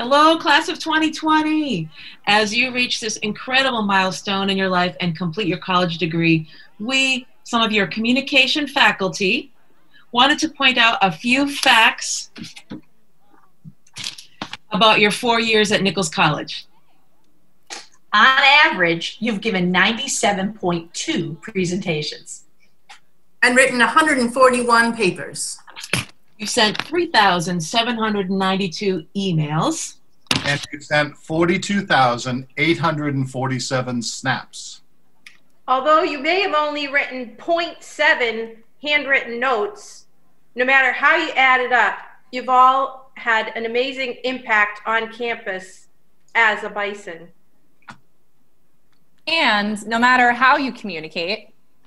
Hello, class of 2020. As you reach this incredible milestone in your life and complete your college degree, we, some of your communication faculty, wanted to point out a few facts about your 4 years at Nichols College. On average, you've given 97.2 presentations. And written 141 papers. You sent 3,792 emails. And you sent 42,847 snaps. Although you may have only written 0.7 handwritten notes, no matter how you add it up, you've all had an amazing impact on campus as a bison. And no matter how you communicate,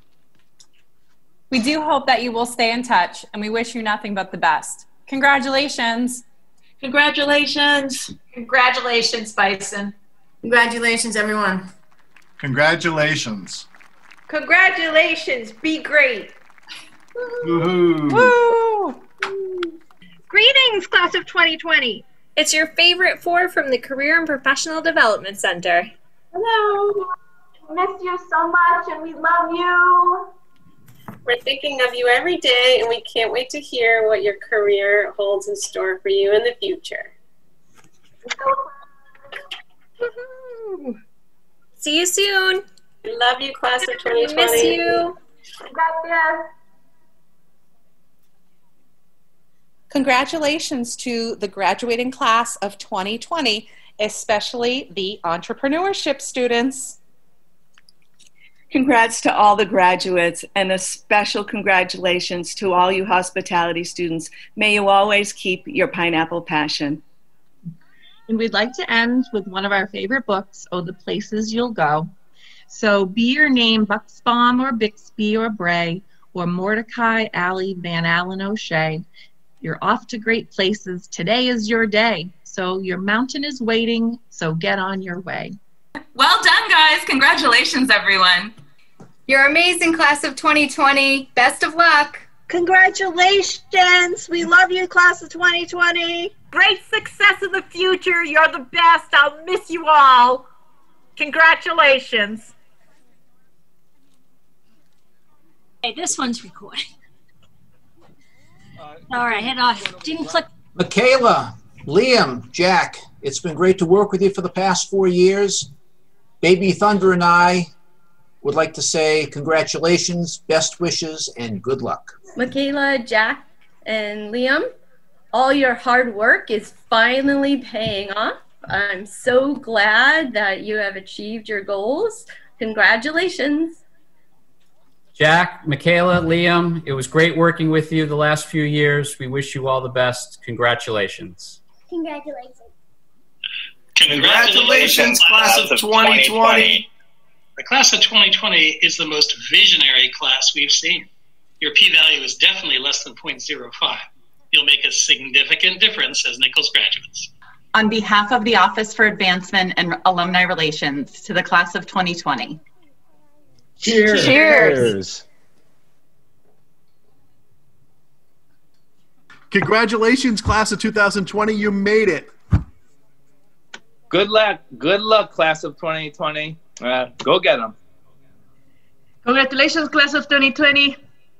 we do hope that you will stay in touch, and we wish you nothing but the best. Congratulations. Congratulations. Congratulations, Bison. Congratulations, everyone. Congratulations. Congratulations. Be great. Woohoo. Woo! Greetings, class of 2020. It's your favorite four from the Career and Professional Development Center. Hello. We miss you so much and we love you. We're thinking of you every day, and we can't wait to hear what your career holds in store for you in the future. See you soon. We love you, class of 2020. We miss you. Gracias. Congratulations to the graduating class of 2020, especially the entrepreneurship students. Congrats to all the graduates, and a special congratulations to all you hospitality students. May you always keep your pineapple passion. And we'd like to end with one of our favorite books, Oh, the Places You'll Go. So be your name Bucksbaum or Bixby or Bray or Mordecai, Alley, Van Allen, O'Shea. You're off to great places. Today is your day. So your mountain is waiting, so get on your way. Well done, guys. Congratulations, everyone. You're amazing, class of 2020. Best of luck. Congratulations. We love you, class of 2020. Great success in the future. You're the best. I'll miss you all. Congratulations. Hey, this one's recording. All right, head on. Didn't click. Michaela, Liam, Jack, it's been great to work with you for the past 4 years. Baby Thunder and I would like to say congratulations, best wishes, and good luck. Michaela, Jack, and Liam, all your hard work is finally paying off. I'm so glad that you have achieved your goals. Congratulations. Jack, Michaela, Liam, it was great working with you the last few years. We wish you all the best. Congratulations. Congratulations. Congratulations, class of 2020. The class of 2020 is the most visionary class we've seen. Your p-value is definitely less than 0.05. You'll make a significant difference as Nichols graduates. On behalf of the Office for Advancement and Alumni Relations, to the class of 2020. Cheers. Cheers. Congratulations, class of 2020. You made it. Good luck, class of 2020. Go get them. Congratulations, class of 2020.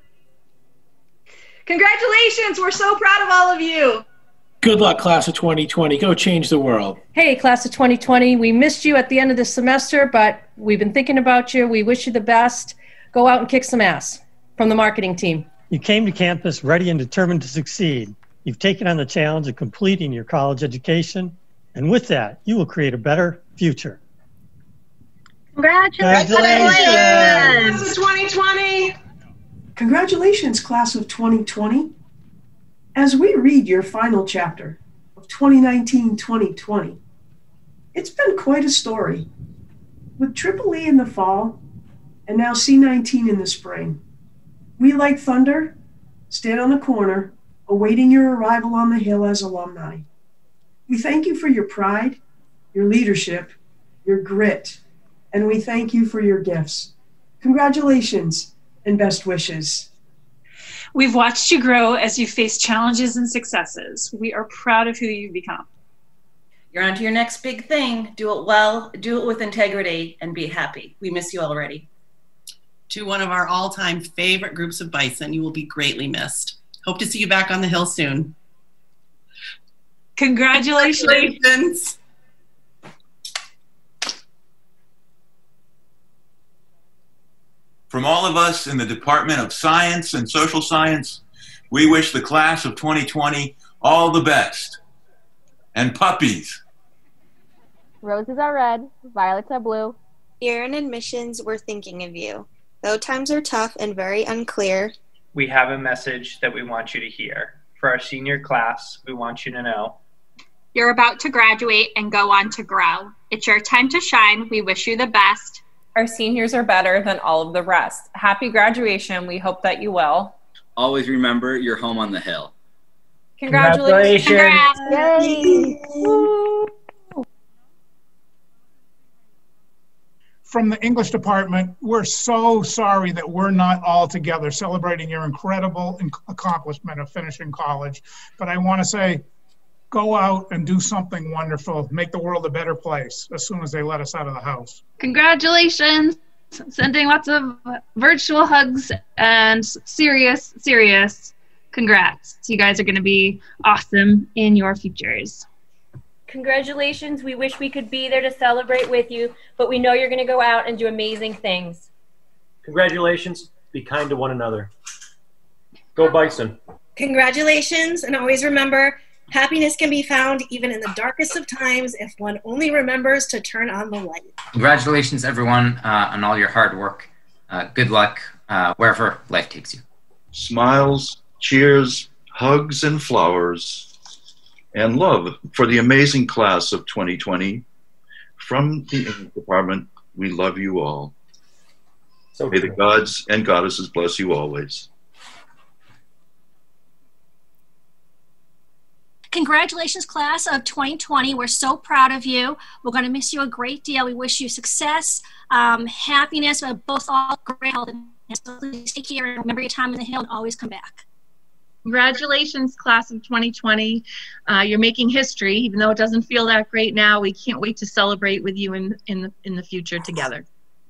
Congratulations. We're so proud of all of you. Good luck, class of 2020. Go change the world. Hey, class of 2020, we missed you at the end of the semester, but we've been thinking about you. We wish you the best. Go out and kick some ass from the marketing team. You came to campus ready and determined to succeed. You've taken on the challenge of completing your college education, and with that, you will create a better future. Congratulations. Class of 2020. Congratulations, class of 2020. As we read your final chapter of 2019-2020, it's been quite a story. With Triple E in the fall and now C19 in the spring, we, like thunder, stand on the corner awaiting your arrival on the Hill as alumni. We thank you for your pride, your leadership, your grit, and we thank you for your gifts. Congratulations and best wishes. We've watched you grow as you face challenges and successes. We are proud of who you've become. You're on to your next big thing. Do it well, do it with integrity, and be happy. We miss you already. To one of our all-time favorite groups of Bison, you will be greatly missed. Hope to see you back on the Hill soon. Congratulations. From all of us in the Department of Science and Social Science, we wish the class of 2020 all the best. And puppies. Roses are red, violets are blue. Here in admissions, we're thinking of you. Though times are tough and very unclear, we have a message that we want you to hear. For our senior class, we want you to know you're about to graduate and go on to grow. It's your time to shine. We wish you the best. Our seniors are better than all of the rest. Happy graduation. We hope that you will. Always remember you're home on the hill. Congratulations. Congrats. Yay. From the English department, we're so sorry that we're not all together celebrating your incredible accomplishment of finishing college. But I want to say, go out and do something wonderful. Make the world a better place as soon as they let us out of the house. Congratulations. Sending lots of virtual hugs and serious congrats. You guys are going to be awesome in your futures. Congratulations. We wish we could be there to celebrate with you, but we know you're going to go out and do amazing things. Congratulations. Be kind to one another. Go Bison. Congratulations, and always remember, happiness can be found even in the darkest of times if one only remembers to turn on the light. Congratulations, everyone, on all your hard work. Good luck wherever life takes you. Smiles, cheers, hugs, and flowers, and love for the amazing class of 2020. From the English department, we love you all. May the gods and goddesses bless you always. Congratulations, class of 2020. We're so proud of you. We're going to miss you a great deal. We wish you success, happiness, both all great health. So please take care and remember your time in the Hill and always come back. Congratulations, class of 2020. You're making history, even though it doesn't feel that great now. We can't wait to celebrate with you in the future together.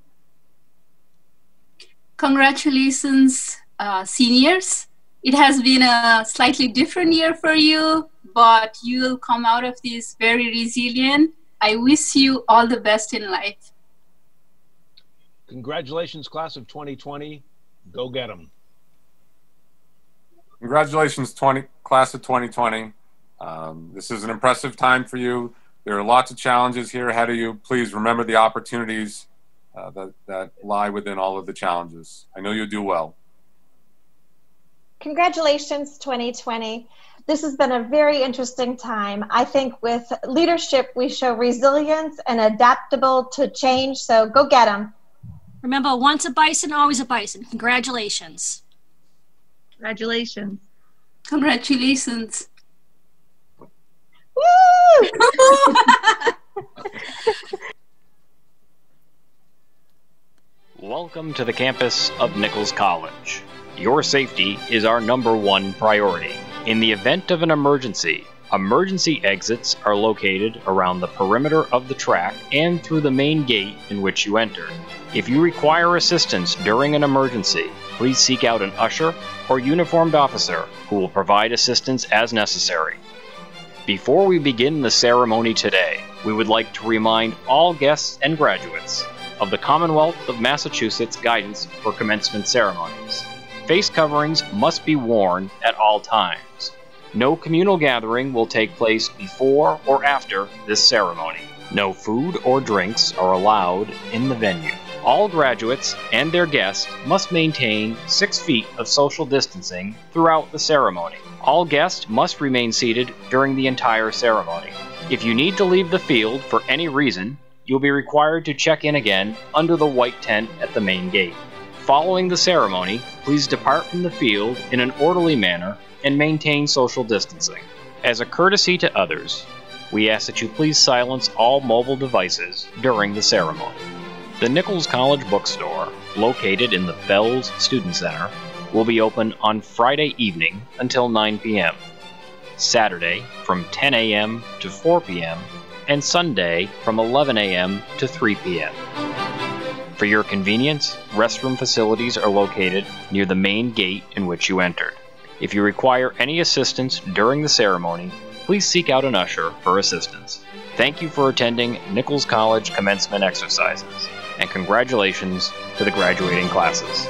Congratulations, seniors. It has been a slightly different year for you, but you will come out of this very resilient. I wish you all the best in life. Congratulations, class of 2020. Go get them. Congratulations, class of 2020. This is an impressive time for you. There are lots of challenges here ahead of you. Please remember the opportunities that lie within all of the challenges. I know you'll do well. Congratulations, 2020. This has been a very interesting time. I think with leadership, we show resilience and adaptable to change, so go get them. Remember, once a Bison, always a Bison. Congratulations. Congratulations. Congratulations. Woo! Welcome to the campus of Nichols College. Your safety is our #1 priority. In the event of an emergency exits are located around the perimeter of the track and through the main gate in which you enter. If you require assistance during an emergency, please seek out an usher or uniformed officer who will provide assistance as necessary. Before we begin the ceremony today, we would like to remind all guests and graduates of the Commonwealth of Massachusetts guidance for commencement ceremonies. Face coverings must be worn at all times. No communal gathering will take place before or after this ceremony. No food or drinks are allowed in the venue. All graduates and their guests must maintain 6 feet of social distancing throughout the ceremony. All guests must remain seated during the entire ceremony. If you need to leave the field for any reason, you'll be required to check in again under the white tent at the main gate. Following the ceremony, please depart from the field in an orderly manner and maintain social distancing. As a courtesy to others, we ask that you please silence all mobile devices during the ceremony. The Nichols College Bookstore, located in the Bells Student Center, will be open on Friday evening until 9 p.m., Saturday from 10 a.m. to 4 p.m., and Sunday from 11 a.m. to 3 p.m. For your convenience, restroom facilities are located near the main gate in which you entered. If you require any assistance during the ceremony, please seek out an usher for assistance. Thank you for attending Nichols College commencement exercises, and congratulations to the graduating classes.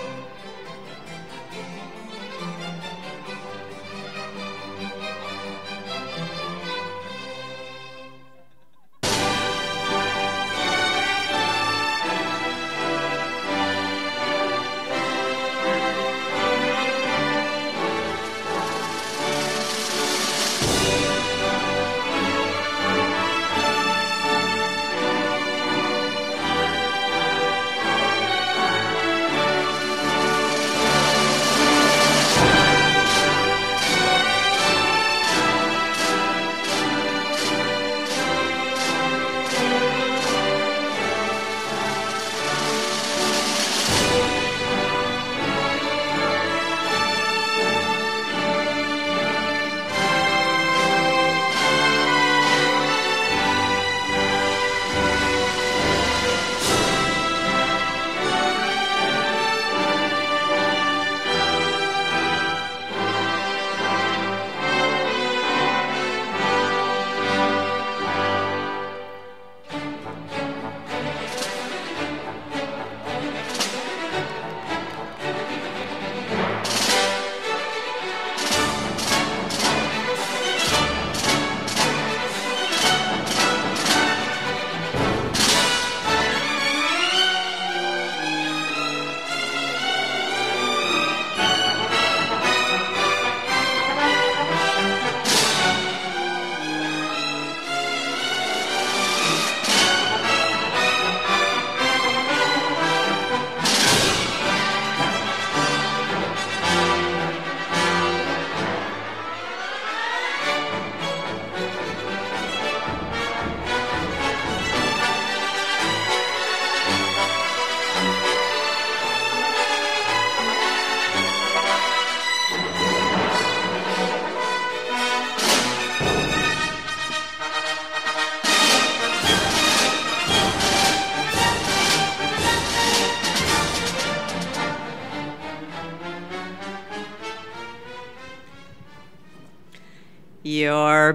You're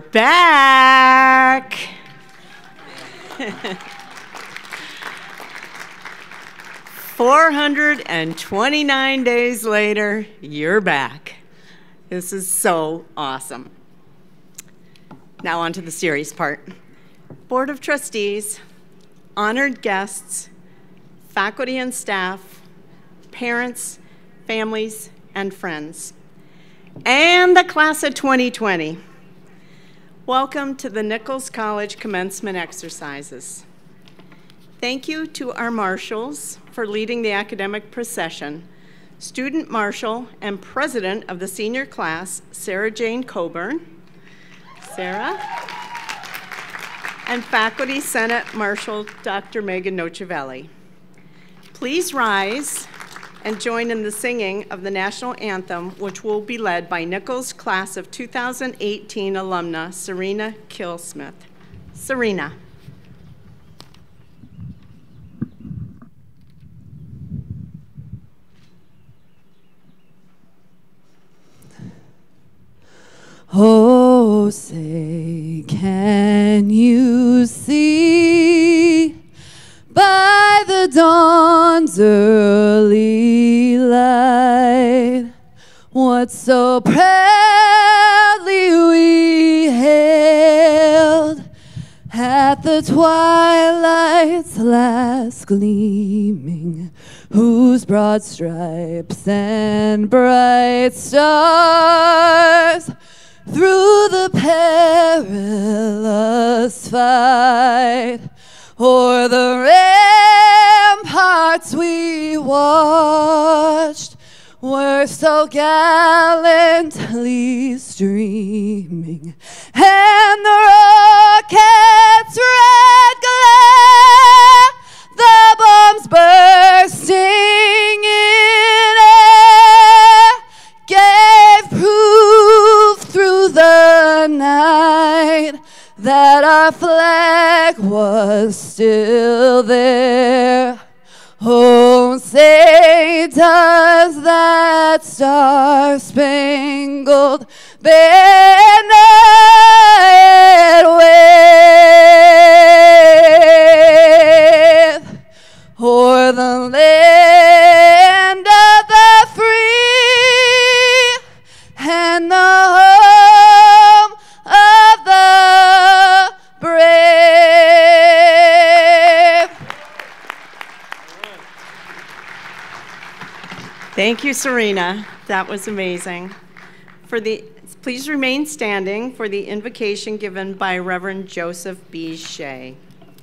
back. 429 days later, you're back. This is so awesome. Now on to the serious part. Board of Trustees, honored guests, faculty and staff, parents, families, and friends, and the class of 2020. Welcome to the Nichols College commencement exercises. Thank you to our marshals for leading the academic procession. Student Marshal and President of the senior class, Sarah Jane Coburn. Sarah. And Faculty Senate Marshal, Dr. Megan Nocevelli. Please rise and join in the singing of the national anthem, which will be led by Nichols class of 2018 alumna, Serena Killsmith. Serena. Oh, say, can you see by the dawn's early light what so proudly we hailed at the twilight's last gleaming, whose broad stripes and bright stars through the perilous fight o'er the ramparts we watched were so gallantly streaming, and the rocket's red glare, the bombs bursting in air, gave proof through the night that our flag does that star-spangled banner wave o'er the land of the free and the home of the brave. Thank you, Serena. That was amazing. Please remain standing for the invocation given by Reverend Joseph B. Shea.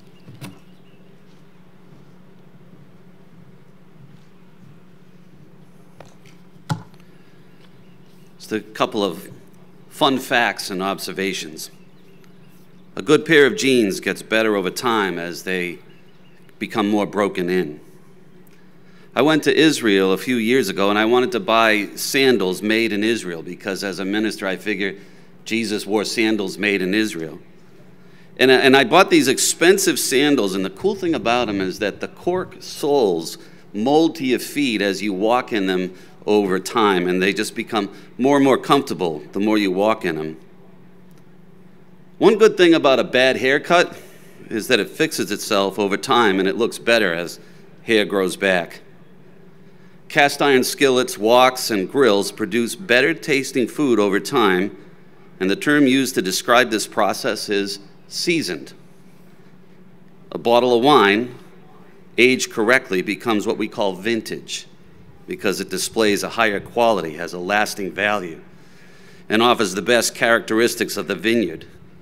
Just a couple of fun facts and observations. A good pair of jeans gets better over time as they become more broken in. I went to Israel a few years ago and I wanted to buy sandals made in Israel because as a minister I figured Jesus wore sandals made in Israel. And I bought these expensive sandals, and the cool thing about them is that the cork soles mold to your feet as you walk in them over time, and they just become more and more comfortable the more you walk in them. One good thing about a bad haircut is that it fixes itself over time and it looks better as hair grows back. Cast iron skillets, woks, and grills produce better tasting food over time, and the term used to describe this process is seasoned. A bottle of wine, aged correctly, becomes what we call vintage because it displays a higher quality, has a lasting value, and offers the best characteristics of the vineyard.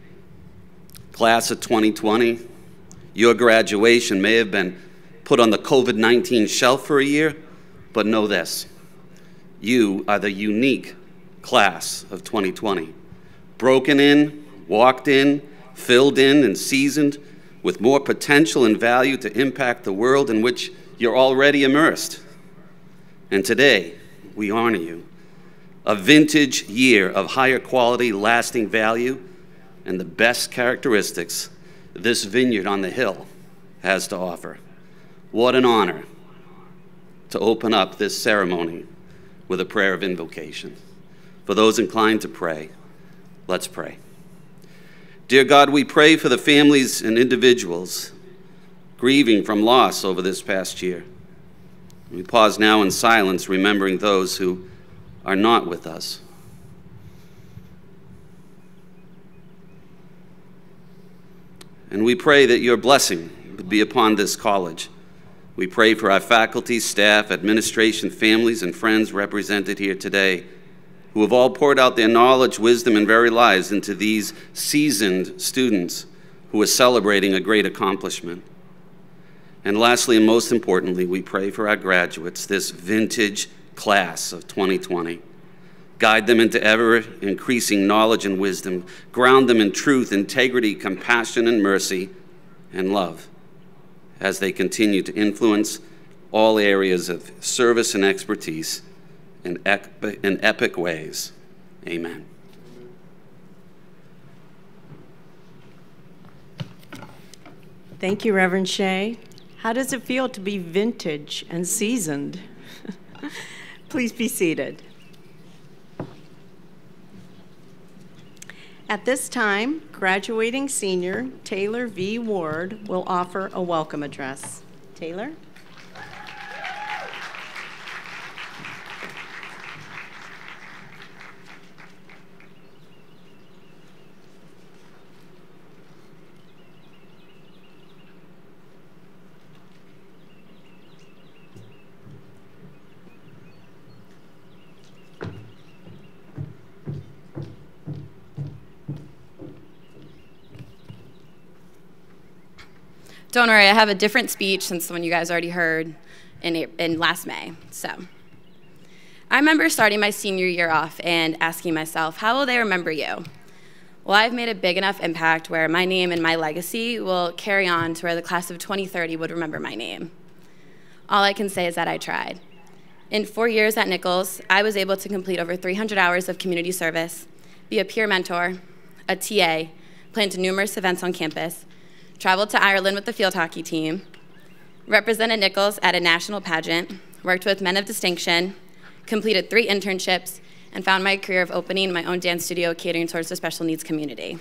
Class of 2020, your graduation may have been put on the COVID-19 shelf for a year, but know this, you are the unique class of 2020. Broken in, walked in, filled in, and seasoned with more potential and value to impact the world in which you're already immersed. And today, we honor you. A vintage year of higher quality, lasting value, and the best characteristics this vineyard on the hill has to offer. What an honor to open up this ceremony with a prayer of invocation. For those inclined to pray, let's pray. Dear God, we pray for the families and individuals grieving from loss over this past year. We pause now in silence, remembering those who are not with us. And we pray that your blessing would be upon this college. We pray for our faculty, staff, administration, families, and friends represented here today, who have all poured out their knowledge, wisdom, and very lives into these seasoned students who are celebrating a great accomplishment. And lastly, and most importantly, we pray for our graduates, this vintage class of 2020. Guide them into ever-increasing knowledge and wisdom. Ground them in truth, integrity, compassion, and mercy, and love, as they continue to influence all areas of service and expertise in epic ways. Amen. Thank you, Reverend Shea. How does it feel to be vintage and seasoned? Please be seated. At this time, graduating senior Taylor V. Ward will offer a welcome address. Taylor? Don't worry, I have a different speech since the one you guys already heard in last May. So, I remember starting my senior year off and asking myself, how will they remember you? Well, I've made a big enough impact where my name and my legacy will carry on to where the class of 2030 would remember my name. All I can say is that I tried. In 4 years at Nichols, I was able to complete over 300 hours of community service, be a peer mentor, a TA, plan to numerous events on campus, traveled to Ireland with the field hockey team, represented Nichols at a national pageant, worked with men of distinction, completed 3 internships, and found my career of opening my own dance studio catering towards the special needs community.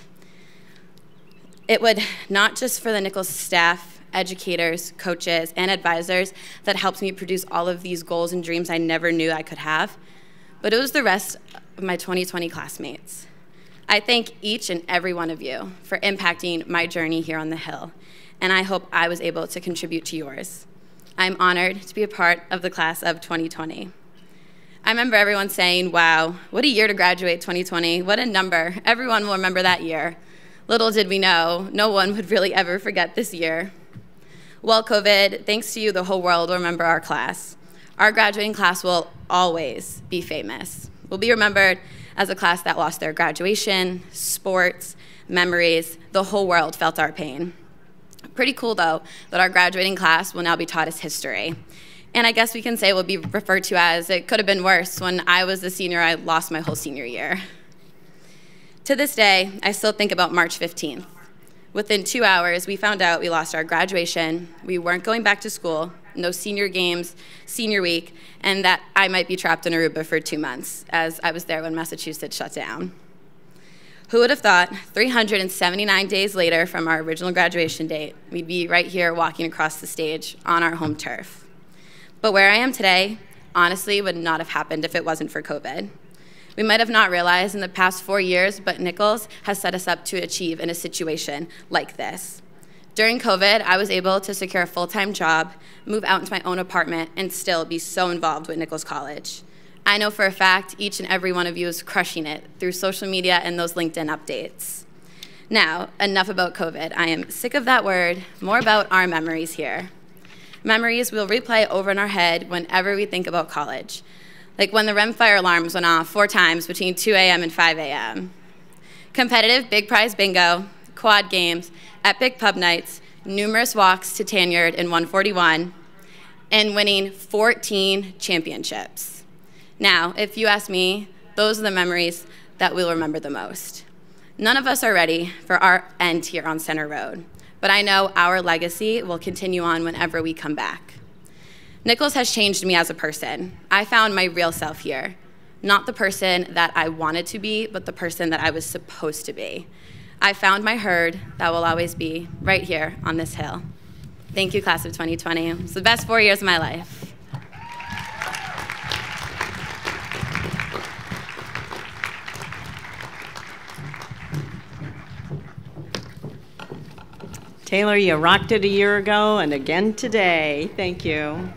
It would not just for the Nichols staff, educators, coaches, and advisors that helped me produce all of these goals and dreams I never knew I could have, but it was the rest of my 2020 classmates. I thank each and every one of you for impacting my journey here on the Hill, and I hope I was able to contribute to yours. I'm honored to be a part of the class of 2020. I remember everyone saying, wow, what a year to graduate 2020, what a number. Everyone will remember that year. Little did we know, no one would really ever forget this year. Well, COVID, thanks to you, the whole world will remember our class. Our graduating class will always be famous. We'll be remembered as a class that lost their graduation, sports, memories. The whole world felt our pain. Pretty cool, though, that our graduating class will now be taught as history. And I guess we can say it will be referred to as, it could have been worse. When I was a senior, I lost my whole senior year. To this day, I still think about March 15th. Within 2 hours, we found out we lost our graduation, we weren't going back to school, no senior games, senior week, and that I might be trapped in Aruba for 2 months, as I was there when Massachusetts shut down. Who would have thought 379 days later from our original graduation date, we'd be right here walking across the stage on our home turf. But where I am today, honestly, would not have happened if it wasn't for COVID. We might have not realized in the past 4 years, but Nichols has set us up to achieve in a situation like this. During COVID, I was able to secure a full-time job, move out into my own apartment, and still be so involved with Nichols College. I know for a fact each and every one of you is crushing it through social media and those LinkedIn updates. Now, enough about COVID. I am sick of that word, more about our memories here. Memories we'll replay over in our head whenever we think about college. Like when the REM fire alarms went off 4 times between 2 a.m. and 5 a.m. Competitive big prize bingo, quad games, epic pub nights, numerous walks to Tanyard in 141, and winning 14 championships. Now, if you ask me, those are the memories that we'll remember the most. None of us are ready for our end here on Center Road, but I know our legacy will continue on whenever we come back. Nichols has changed me as a person. I found my real self here. Not the person that I wanted to be, but the person that I was supposed to be. I found my herd that will always be right here on this hill. Thank you, class of 2020. It's the best 4 years of my life. Taylor, you rocked it a year ago and again today. Thank you.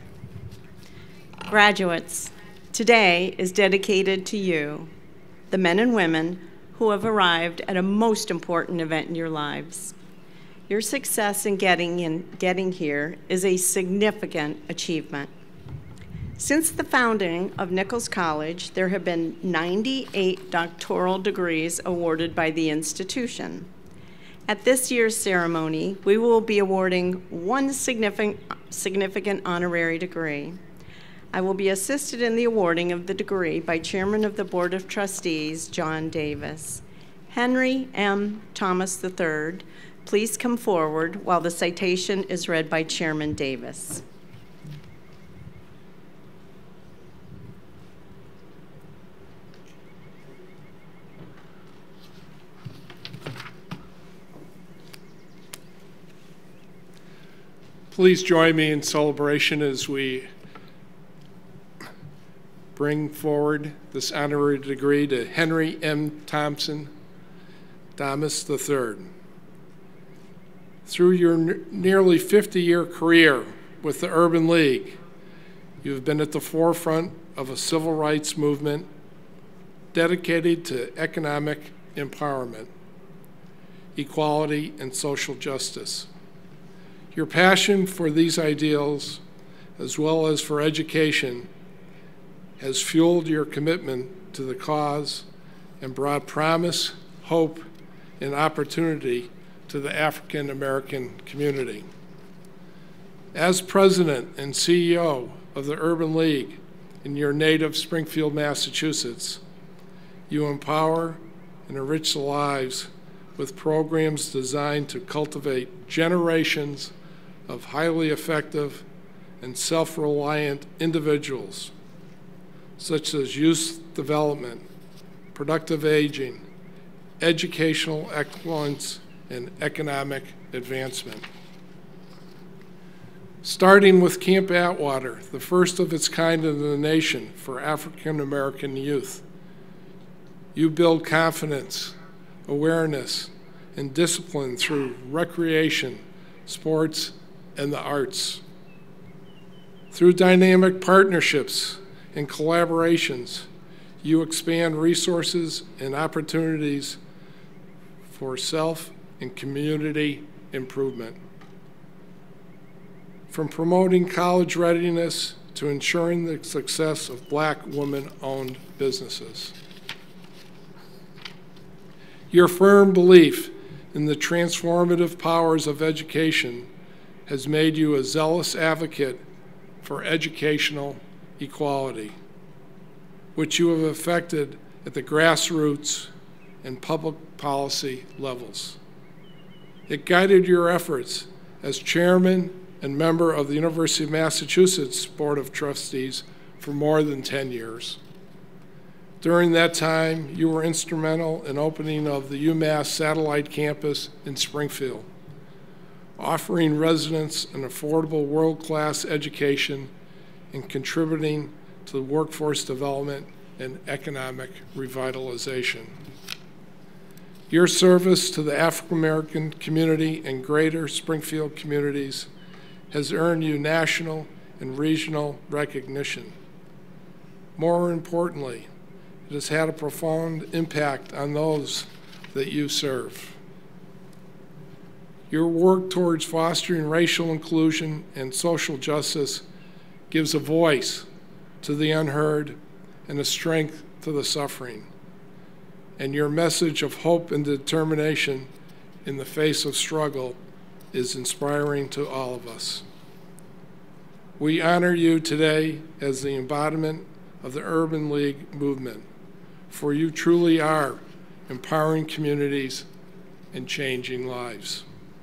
Graduates, today is dedicated to you, the men and women who have arrived at a most important event in your lives. Your success in getting here is a significant achievement. Since the founding of Nichols College, there have been 98 doctoral degrees awarded by the institution. At this year's ceremony, we will be awarding one significant honorary degree. I will be assisted in the awarding of the degree by Chairman of the Board of Trustees, John Davis. Henry M. Thomas III, please come forward while the citation is read by Chairman Davis. Please join me in celebration as we bring forward this honorary degree to Henry M. Thomas III. Through your nearly 50-year career with the Urban League, you have been at the forefront of a civil rights movement dedicated to economic empowerment, equality, and social justice. Your passion for these ideals, as well as for education, has fueled your commitment to the cause and brought promise, hope, and opportunity to the African American community. As president and CEO of the Urban League in your native Springfield, Massachusetts, you empower and enrich the lives with programs designed to cultivate generations of highly effective and self-reliant individuals, such as youth development, productive aging, educational excellence, and economic advancement. Starting with Camp Atwater, the first of its kind in the nation for African American youth. You build confidence, awareness, and discipline through recreation, sports, and the arts. Through dynamic partnerships and collaborations, you expand resources and opportunities for self and community improvement. From promoting college readiness to ensuring the success of Black women-owned businesses. Your firm belief in the transformative powers of education has made you a zealous advocate for educational equality, which you have effected at the grassroots and public policy levels. It guided your efforts as chairman and member of the University of Massachusetts Board of Trustees for more than 10 years. During that time, you were instrumental in opening of the UMass satellite campus in Springfield, offering residents an affordable world-class education and contributing to the workforce development and economic revitalization. Your service to the African American community and greater Springfield communities has earned you national and regional recognition. More importantly, it has had a profound impact on those that you serve. Your work towards fostering racial inclusion and social justice gives a voice to the unheard and a strength to the suffering. And your message of hope and determination in the face of struggle is inspiring to all of us. We honor you today as the embodiment of the Urban League movement, for you truly are empowering communities and changing lives.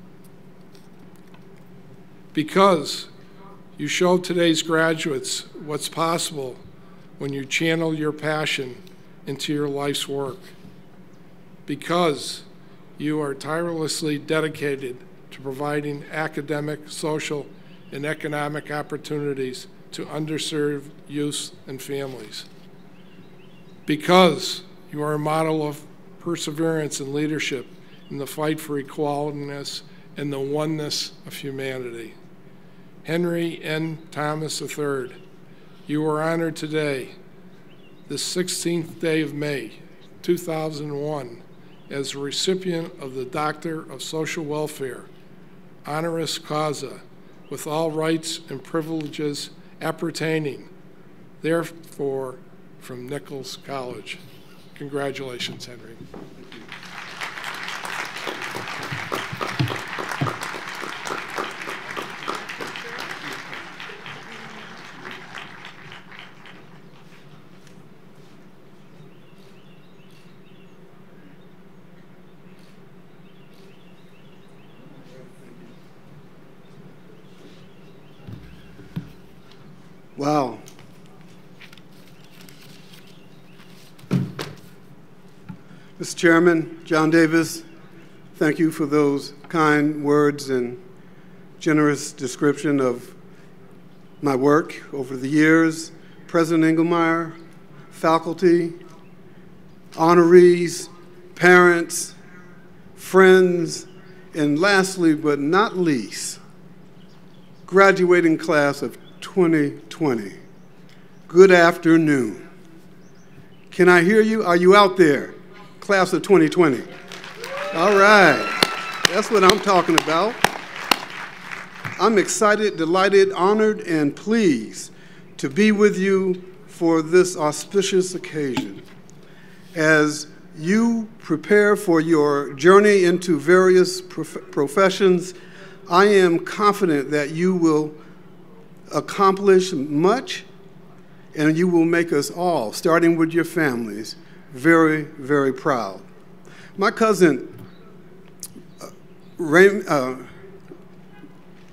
Because you show today's graduates what's possible when you channel your passion into your life's work. Because you are tirelessly dedicated to providing academic, social, and economic opportunities to underserved youth and families. Because you are a model of perseverance and leadership in the fight for equality and the oneness of humanity. Henry N. Thomas III, you are honored today, the 16th day of May, 2001, as a recipient of the Doctor of Social Welfare, honoris causa, with all rights and privileges appertaining, therefore, from Nichols College. Congratulations, Henry. Wow. Mr. Chairman, John Davis, thank you for those kind words and generous description of my work over the years. President Engelmeyer, faculty, honorees, parents, friends, and lastly but not least, graduating class of 2020. Good afternoon. Can I hear you? Are you out there? Class of 2020. All right. That's what I'm talking about. I'm excited, delighted, honored, and pleased to be with you for this auspicious occasion. As you prepare for your journey into various professions, I am confident that you will accomplish much, and you will make us all, starting with your families, very, very proud. My cousin,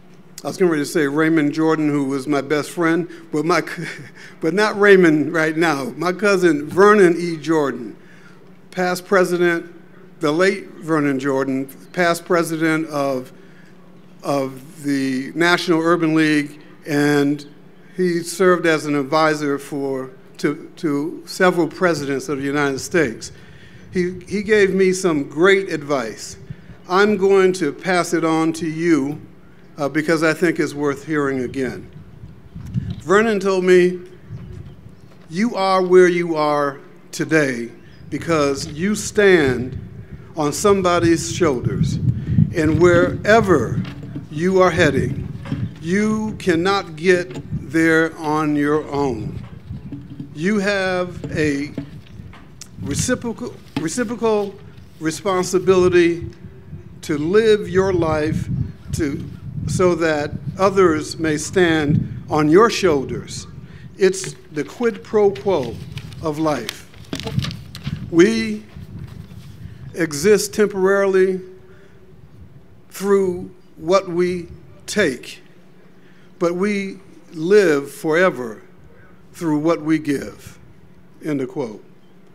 I was getting ready to say Raymond Jordan, who was my best friend, but not Raymond right now. My cousin Vernon E. Jordan, past president, the late Vernon Jordan, past president of the National Urban League, and he served as an advisor to several presidents of the United States. He gave me some great advice. I'm going to pass it on to you because I think it's worth hearing again. Vernon told me, you are where you are today because you stand on somebody's shoulders, and wherever you are heading, you cannot get there on your own. You have a reciprocal responsibility to live your life so that others may stand on your shoulders. It's the quid pro quo of life. We exist temporarily through what we take, but we live forever through what we give. End of quote.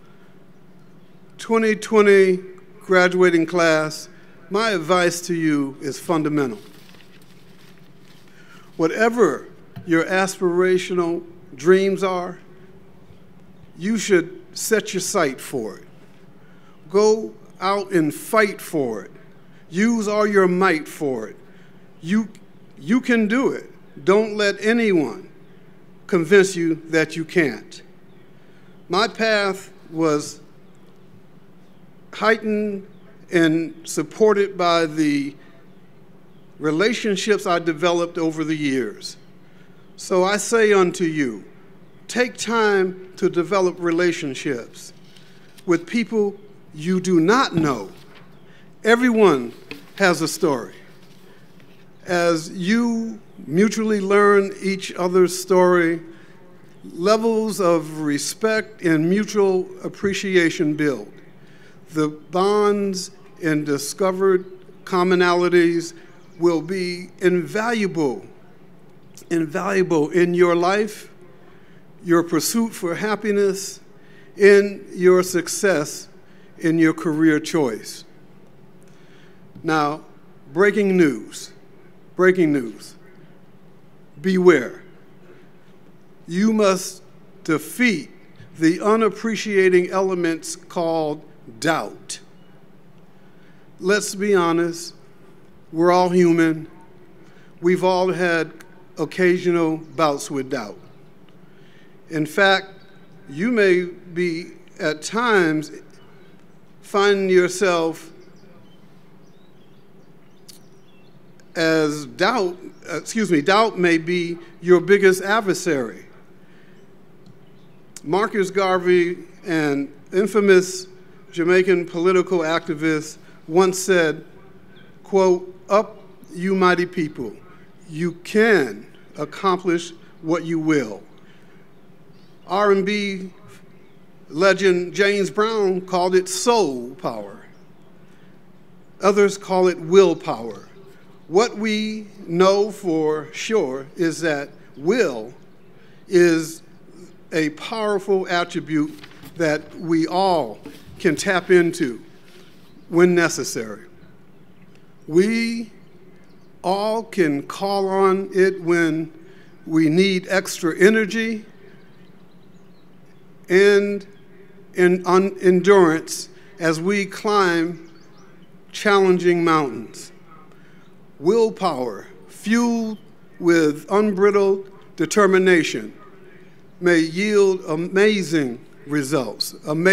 2020 graduating class, my advice to you is fundamental. Whatever your aspirational dreams are, you should set your sight for it. Go out and fight for it. Use all your might for it. You can do it. Don't let anyone convince you that you can't. My path was heightened and supported by the relationships I developed over the years. So I say unto you, take time to develop relationships with people you do not know. Everyone has a story. As you mutually learn each other's story, levels of respect and mutual appreciation build. The bonds and discovered commonalities will be invaluable in your life, your pursuit for happiness, in your success in your career choice. Now, breaking news. Beware. You must defeat the unappreciating elements called doubt. Let's be honest, we're all human. We've all had occasional bouts with doubt. In fact, you may be at times finding yourself as doubt may be your biggest adversary. Marcus Garvey, an infamous Jamaican political activist, once said, quote, "Up, you mighty people, you can accomplish what you will." R&B legend James Brown called it soul power. Others call it willpower. What we know for sure is that will is a powerful attribute that we all can tap into when necessary. We all can call on it when we need extra energy and endurance as we climb challenging mountains. Willpower, fueled with unbridled determination, may yield amazing results.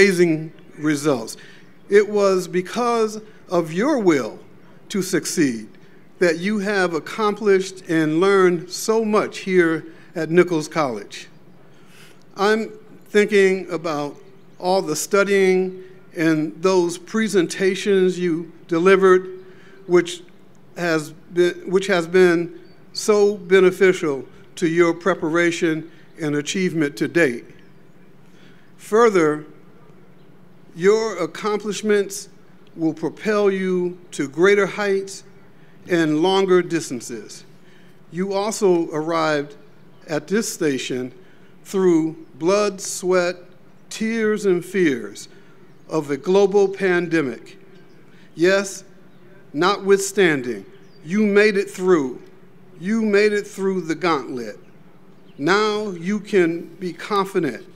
It was because of your will to succeed that you have accomplished and learned so much here at Nichols College. I'm thinking about all the studying and those presentations you delivered, which has been so beneficial to your preparation and achievement to date. Further, your accomplishments will propel you to greater heights and longer distances. You also arrived at this station through blood, sweat, tears, and fears of a global pandemic. Yes, notwithstanding, you made it through. You made it through the gauntlet. Now you can be confident.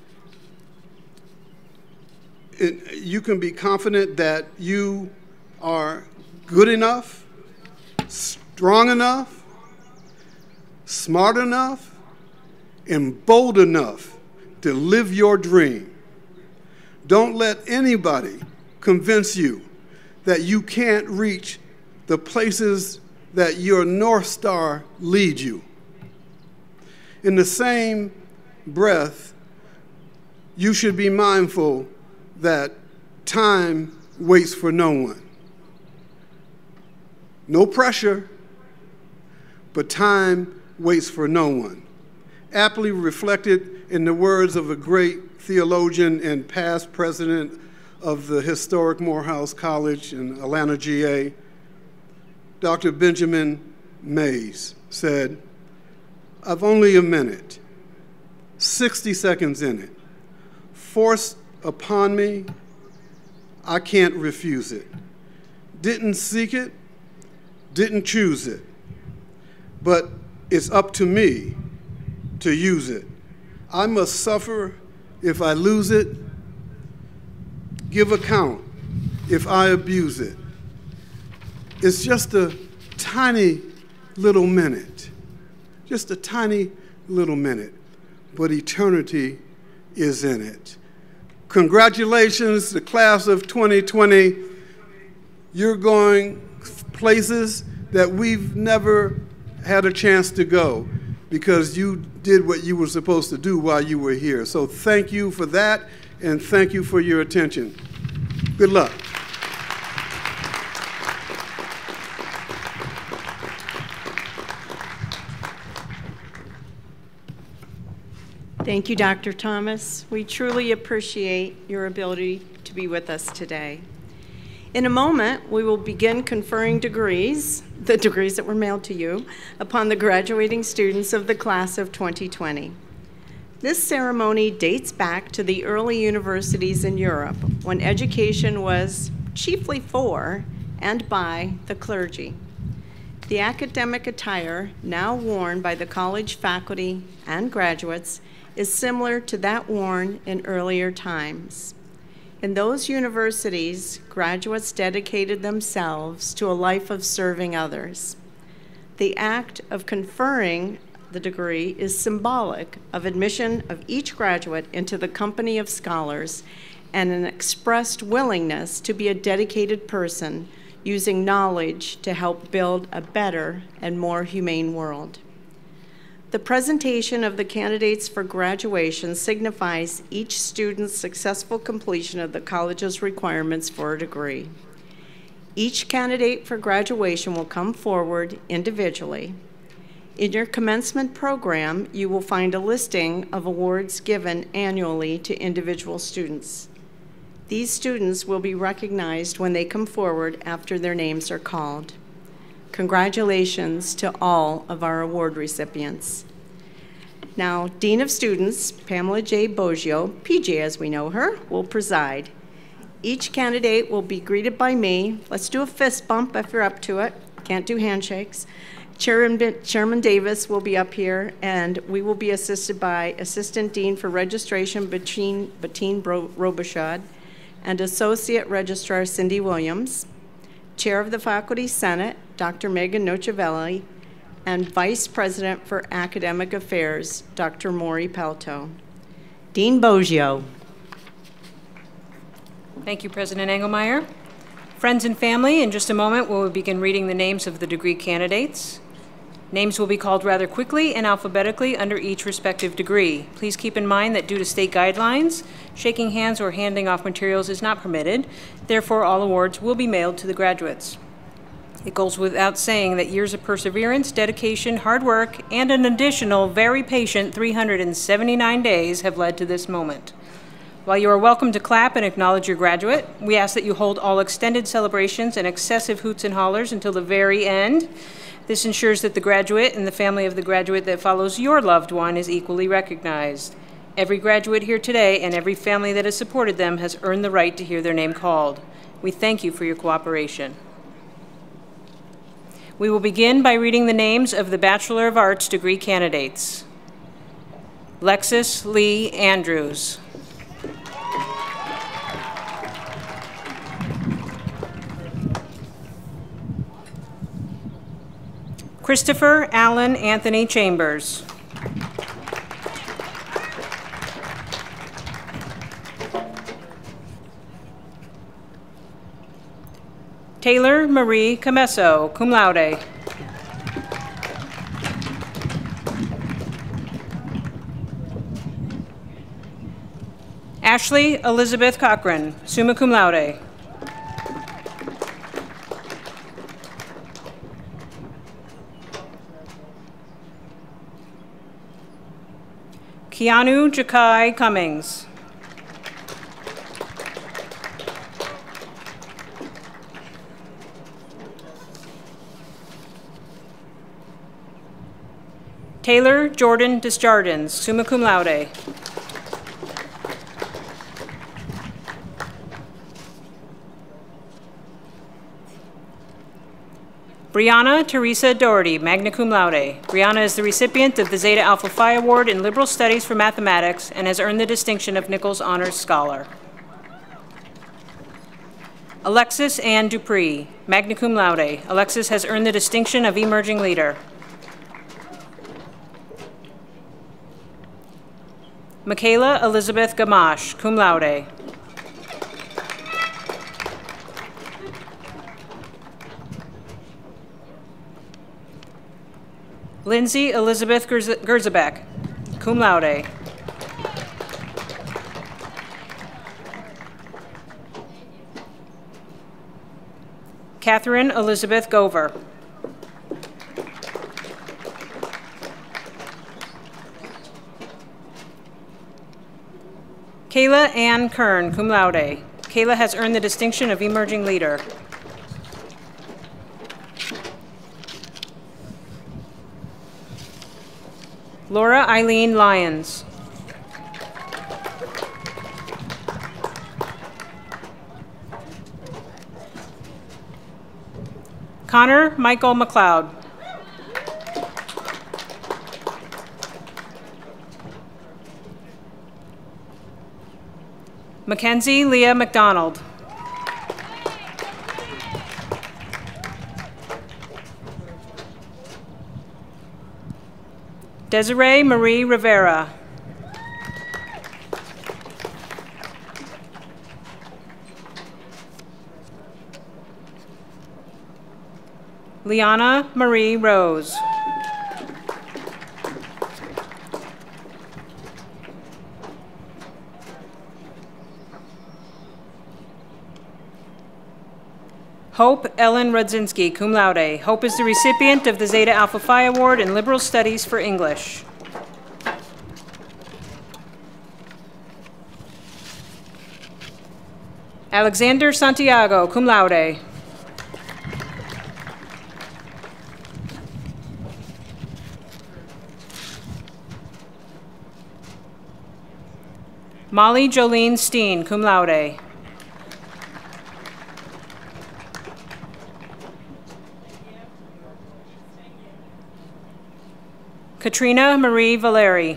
You can be confident that you are good enough, strong enough, smart enough, and bold enough to live your dream. Don't let anybody convince you that you can't reach the places that your North Star leads you. In the same breath, you should be mindful that time waits for no one. No pressure, but time waits for no one. Aptly reflected in the words of a great theologian and past president of the historic Morehouse College in Atlanta, GA, Dr. Benjamin Mays said, "I've only a minute, 60 seconds in it. Forced upon me, I can't refuse it. Didn't seek it, didn't choose it, but it's up to me to use it. I must suffer if I lose it, give account if I abuse it. It's just a tiny little minute, just a tiny little minute, but eternity is in it." Congratulations, the class of 2020. You're going places that we've never had a chance to go because you did what you were supposed to do while you were here. So thank you for that, and thank you for your attention. Good luck. Thank you, Dr. Thomas. We truly appreciate your ability to be with us today. In a moment, we will begin conferring degrees, the degrees that were mailed to you, upon the graduating students of the class of 2020. This ceremony dates back to the early universities in Europe, when education was chiefly for and by the clergy. The academic attire now worn by the college faculty and graduates is similar to that worn in earlier times. In those universities, graduates dedicated themselves to a life of serving others. The act of conferring the degree is symbolic of admission of each graduate into the company of scholars and an expressed willingness to be a dedicated person using knowledge to help build a better and more humane world. The presentation of the candidates for graduation signifies each student's successful completion of the college's requirements for a degree. Each candidate for graduation will come forward individually. In your commencement program, you will find a listing of awards given annually to individual students. These students will be recognized when they come forward after their names are called. Congratulations to all of our award recipients. Now, Dean of Students, Pamela J. Boggio, PJ as we know her, will preside. Each candidate will be greeted by me. Let's do a fist bump if you're up to it. Can't do handshakes. Chairman Davis will be up here, and we will be assisted by Assistant Dean for Registration, Bettine Robichaud, and Associate Registrar Cindy Williams, Chair of the Faculty Senate, Dr. Megan Nocevelli, and Vice President for Academic Affairs, Dr. Maury Pelto. Dean Boggio. Thank you, President Engelmeyer. Friends and family, in just a moment, we will begin reading the names of the degree candidates. Names will be called rather quickly and alphabetically under each respective degree. Please keep in mind that due to state guidelines, shaking hands or handing off materials is not permitted. Therefore, all awards will be mailed to the graduates. It goes without saying that years of perseverance, dedication, hard work, and an additional very patient 379 days have led to this moment. While you are welcome to clap and acknowledge your graduate, we ask that you hold all extended celebrations and excessive hoots and hollers until the very end. This ensures that the graduate and the family of the graduate that follows your loved one is equally recognized. Every graduate here today and every family that has supported them has earned the right to hear their name called. We thank you for your cooperation. We will begin by reading the names of the Bachelor of Arts degree candidates. Lexis Lee Andrews. Christopher Allen Anthony Chambers. Taylor Marie Camesso, cum laude. Ashley Elizabeth Cochran, summa cum laude. Keanu Jakai Cummings. Taylor Jordan Desjardins, summa cum laude. Brianna Teresa Doherty, magna cum laude. Brianna is the recipient of the Zeta Alpha Phi Award in Liberal Studies for Mathematics and has earned the distinction of Nichols Honors Scholar. Alexis Ann Dupree, magna cum laude. Alexis has earned the distinction of Emerging Leader. Michaela Elizabeth Gamache, cum laude. Lindsay Elizabeth Gerzabek, cum laude. Catherine Elizabeth Gover. Kayla Ann Kern, cum laude. Kayla has earned the distinction of Emerging Leader. Laura Eileen Lyons. Connor Michael McLeod. Mackenzie Leah McDonald. Desiree Marie Rivera. Liana Marie Rose. Hope Ellen Rudzinski, cum laude. Hope is the recipient of the Zeta Alpha Phi Award in Liberal Studies for English. Alexander Santiago, cum laude. Molly Jolene Steen, cum laude. Katrina Marie Valeri.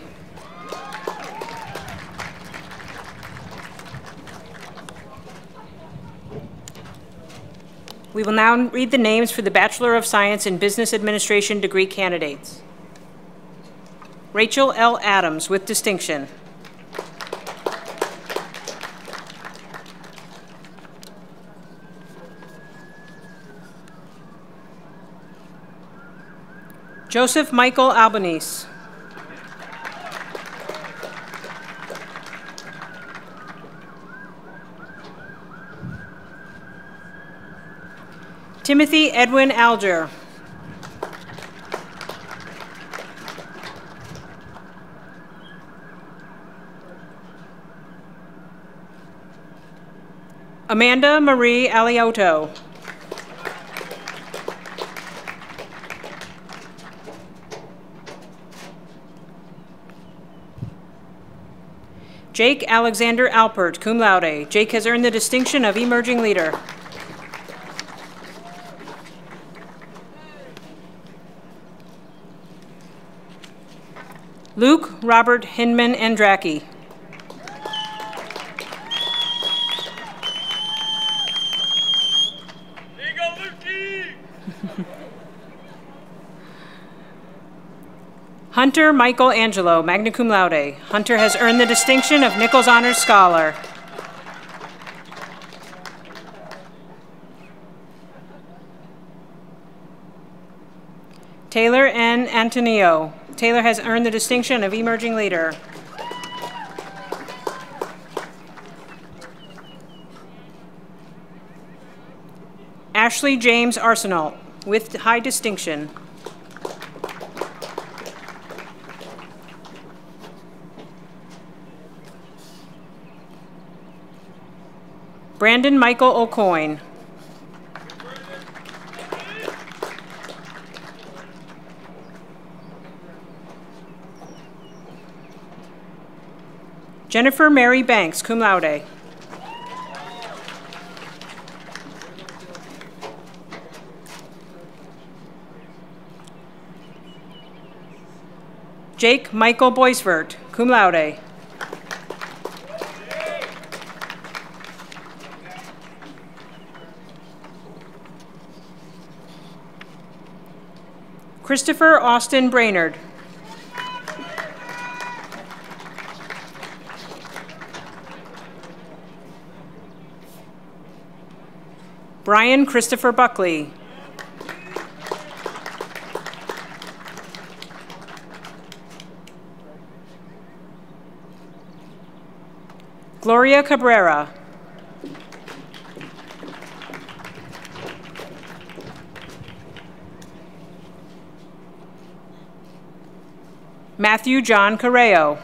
We will now read the names for the Bachelor of Science in Business Administration degree candidates. Rachel L. Adams with distinction. Joseph Michael Albanese. Timothy Edwin Alger. Amanda Marie Aliotto. Jake Alexander Alpert, cum laude. Jake has earned the distinction of Emerging Leader. Luke Robert Hinman Andraki. Hunter Michael Angelo, magna cum laude. Hunter has earned the distinction of Nichols Honors Scholar. Taylor N. Antonio. Taylor has earned the distinction of Emerging Leader. Ashley James Arsenal, with high distinction. Brandon Michael O'Coin. Jennifer Mary Banks, cum laude. Jake Michael Boisvert, cum laude. Christopher Austin Brainerd. Brian Christopher Buckley. Gloria Cabrera. Matthew John Carreo.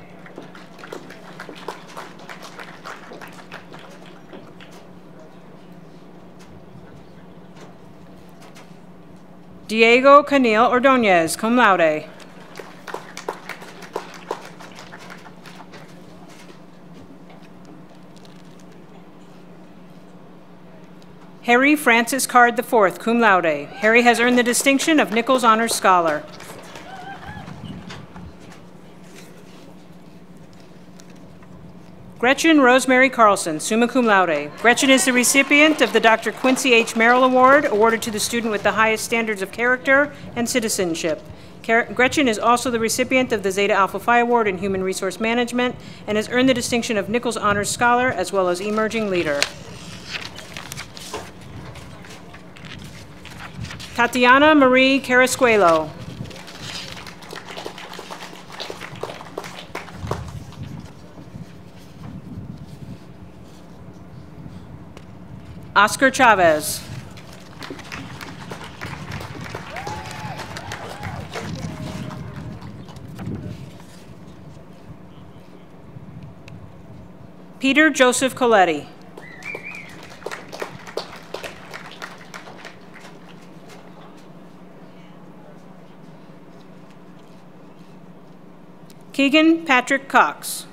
Diego Canil Ordonez, cum laude. Harry Francis Card IV, cum laude. Harry has earned the distinction of Nichols Honors Scholar. Gretchen Rosemary Carlson, summa cum laude. Gretchen is the recipient of the Dr. Quincy H. Merrill Award, awarded to the student with the highest standards of character and citizenship. Gretchen is also the recipient of the Zeta Alpha Phi Award in Human Resource Management and has earned the distinction of Nichols Honors Scholar as well as Emerging Leader. Tatiana Marie Carasquelo. Oscar Chavez. Peter Joseph Coletti. Keegan Patrick Cox.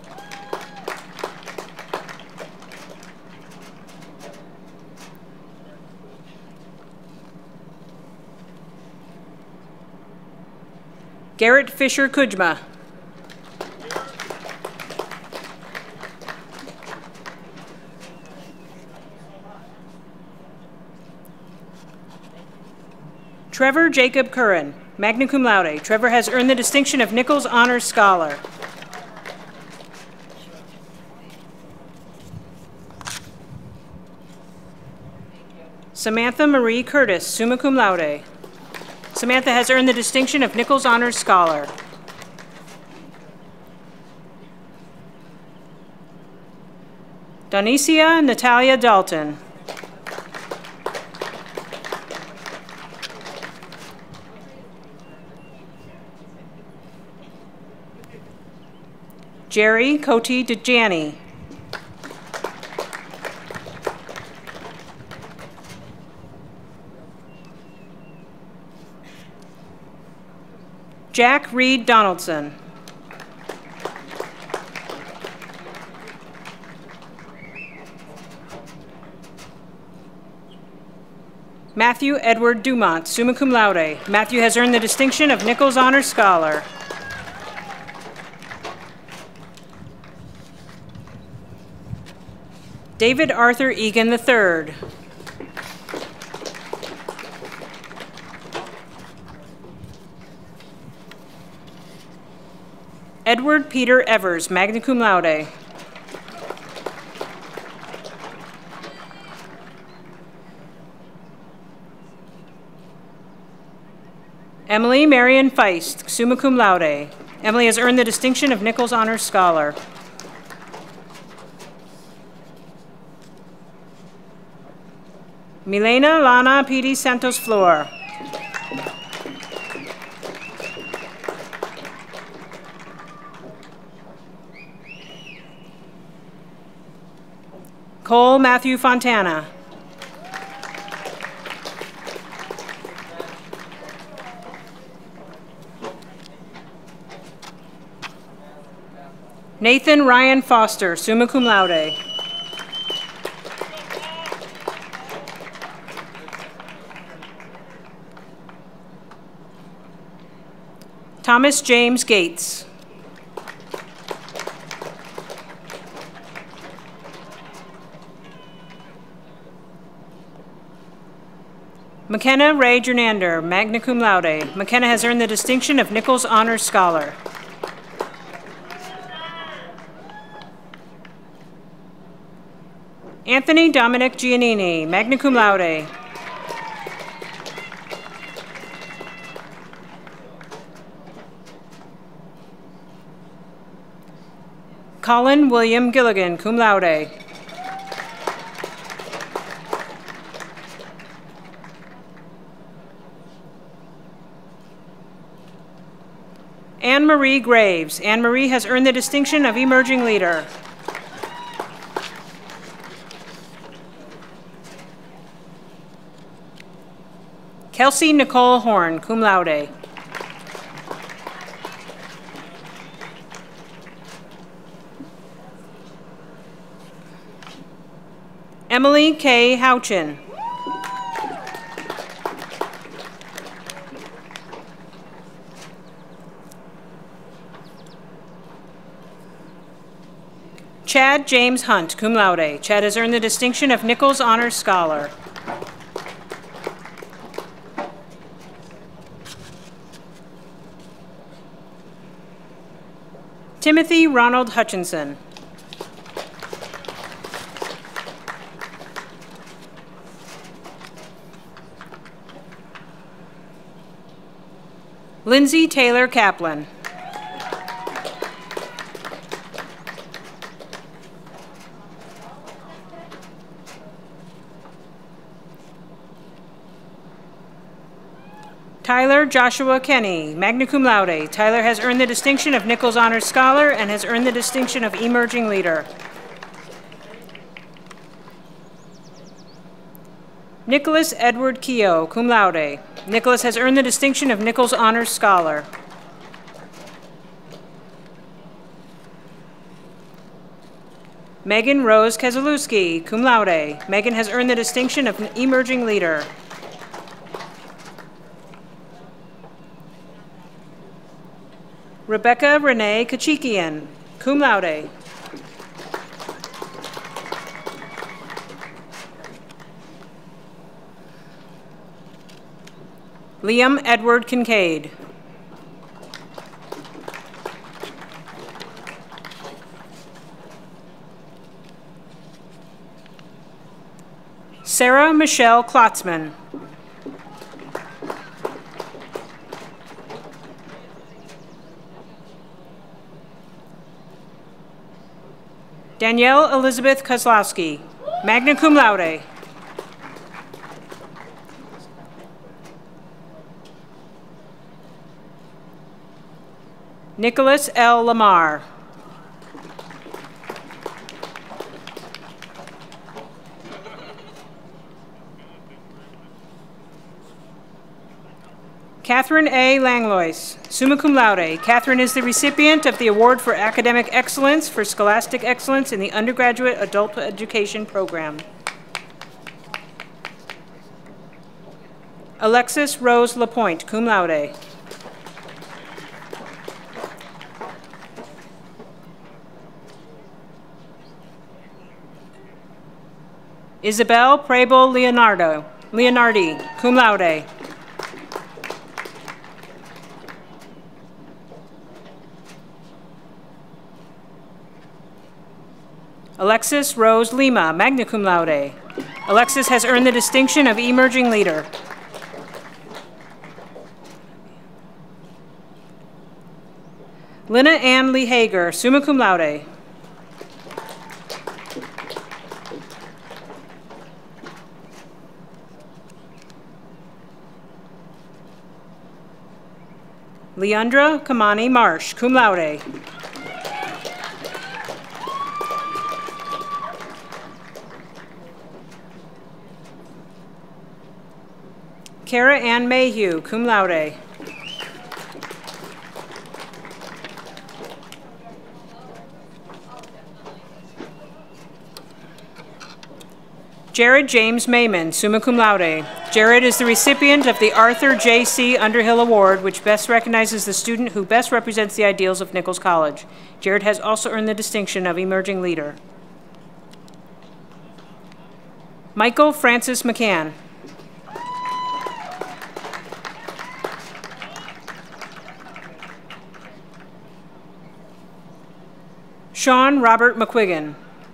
Garrett Fisher Kujma. Trevor Jacob Curran, magna cum laude. Trevor has earned the distinction of Nichols Honors Scholar. Samantha Marie Curtis, summa cum laude. Samantha has earned the distinction of Nichols Honors Scholar. Donicia Natalia Dalton. Jerry Cote DeJani. Jack Reed Donaldson. Matthew Edward Dumont, summa cum laude. Matthew has earned the distinction of Nichols Honor Scholar. David Arthur Egan III. Edward Peter Evers, magna cum laude. Emily Marion Feist, summa cum laude. Emily has earned the distinction of Nichols Honor Scholar. Milena Lana P.D. Santos Flor. Cole Matthew Fontana. Nathan Ryan Foster, summa cum laude. Thomas James Gates. McKenna Ray Jernander, magna cum laude. McKenna has earned the distinction of Nichols Honor Scholar. Anthony Dominic Giannini, magna cum laude. Colin William Gilligan, cum laude. Anne-Marie Graves. Anne-Marie has earned the distinction of Emerging Leader. Kelsey Nicole Horn, cum laude. Emily K. Houchin. Chad James Hunt, cum laude. Chad has earned the distinction of Nichols Honor Scholar. Timothy Ronald Hutchinson. Lindsay Taylor Kaplan. Tyler Joshua Kenny, magna cum laude. Tyler has earned the distinction of Nichols Honor Scholar and has earned the distinction of Emerging Leader. Nicholas Edward Keogh, cum laude. Nicholas has earned the distinction of Nichols Honor Scholar. Megan Rose Keselowski, cum laude. Megan has earned the distinction of Emerging Leader. Rebecca Renee Kachikian, cum laude. Liam Edward Kincaid. Sarah Michelle Klotzman. Danielle Elizabeth Kozlowski, magna cum laude. Nicholas L. Lamar. Catherine A. Langlois, summa cum laude. Catherine is the recipient of the Award for Academic Excellence for Scholastic Excellence in the Undergraduate Adult Education Program. Alexis Rose Lapointe, cum laude. Isabel Preble Leonardi, cum laude. Alexis Rose Lima, magna cum laude. Alexis has earned the distinction of Emerging Leader. Lina Ann Lee Hager, summa cum laude. Leandra Kamani Marsh, cum laude. Kara Ann Mayhew, cum laude. Jared James Mayman, summa cum laude. Jared is the recipient of the Arthur J.C. Underhill Award, which best recognizes the student who best represents the ideals of Nichols College. Jared has also earned the distinction of Emerging Leader. Michael Francis McCann. Sean Robert McQuiggan.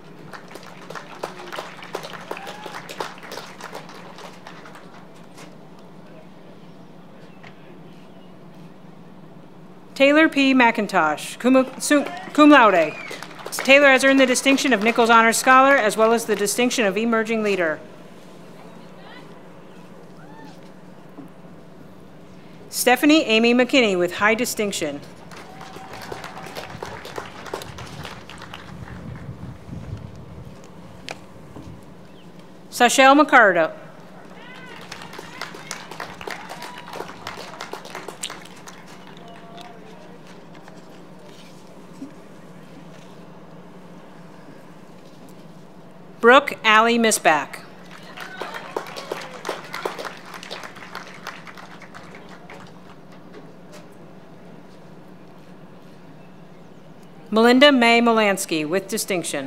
Taylor P. McIntosh, cum laude. Taylor has earned the distinction of Nichols Honor Scholar as well as the distinction of Emerging Leader. Stephanie Amy McKinney with high distinction. Sachelle McCardo. Brooke Allie Misback. Melinda May Molansky with distinction.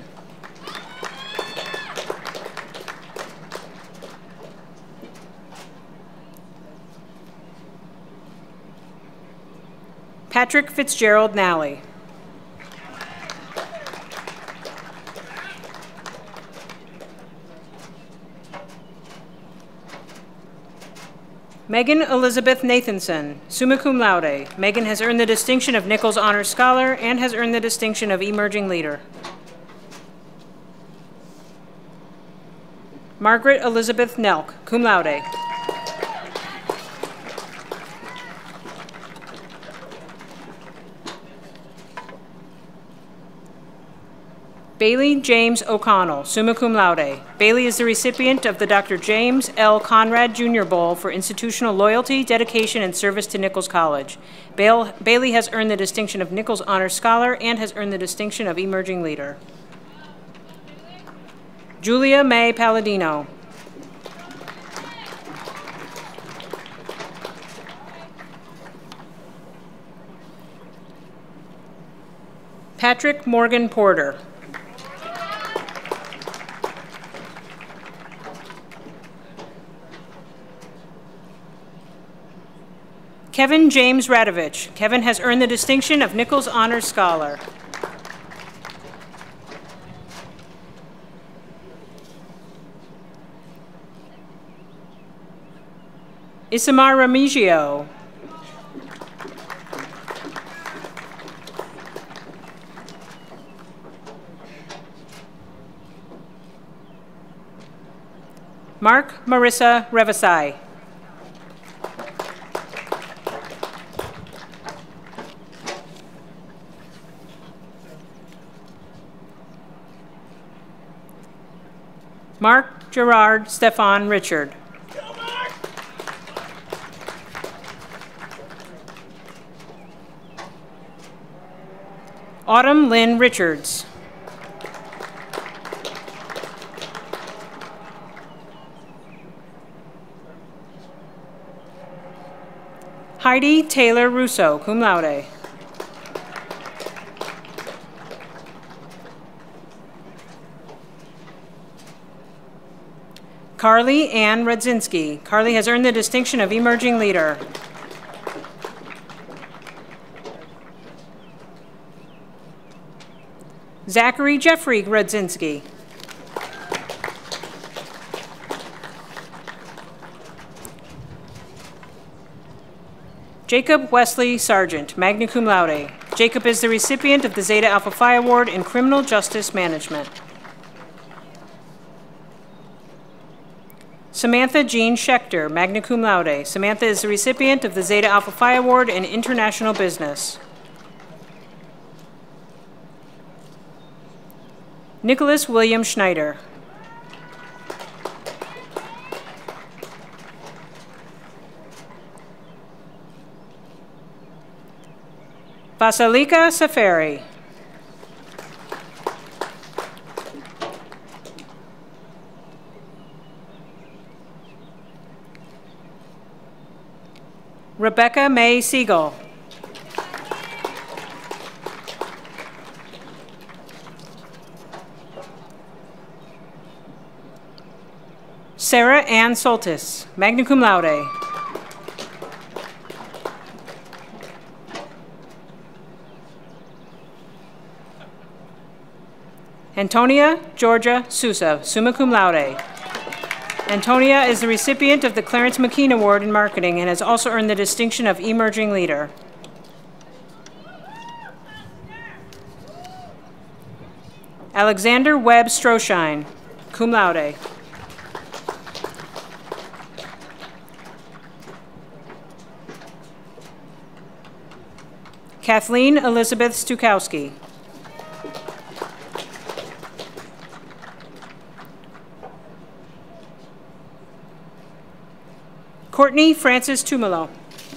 Patrick Fitzgerald Nally. Megan Elizabeth Nathanson, summa cum laude. Megan has earned the distinction of Nichols Honor Scholar and has earned the distinction of Emerging Leader. Margaret Elizabeth Nelk, cum laude. Bailey James O'Connell, summa cum laude. Bailey is the recipient of the Dr. James L. Conrad Jr. Bowl for institutional loyalty, dedication, and service to Nichols College. Bailey has earned the distinction of Nichols Honor Scholar and has earned the distinction of Emerging Leader. Julia May Palladino. Patrick Morgan Porter. Kevin James Radovich. Kevin has earned the distinction of Nichols Honor Scholar. Isamar Remigio. Mark Marissa Revasai. Mark Gerard Stefan Richard. Autumn Lynn Richards. Heidi Taylor Russo, cum laude. Carly Ann Radzinski. Carly has earned the distinction of Emerging Leader. Zachary Jeffrey Radzinski. Jacob Wesley Sargent, magna cum laude. Jacob is the recipient of the Zeta Alpha Phi Award in Criminal Justice Management. Samantha Jean Schechter, magna cum laude. Samantha is the recipient of the Zeta Alpha Phi Award in International Business. Nicholas William Schneider. Vasilika Safari. Rebecca May Siegel. Sarah Ann Soltis, magna cum laude. Antonia Georgia Sousa, summa cum laude. Antonia is the recipient of the Clarence McKean Award in Marketing and has also earned the distinction of Emerging Leader. Alexander Webb Stroshine, cum laude. Kathleen Elizabeth Stukowski. Courtney Francis Tumalo.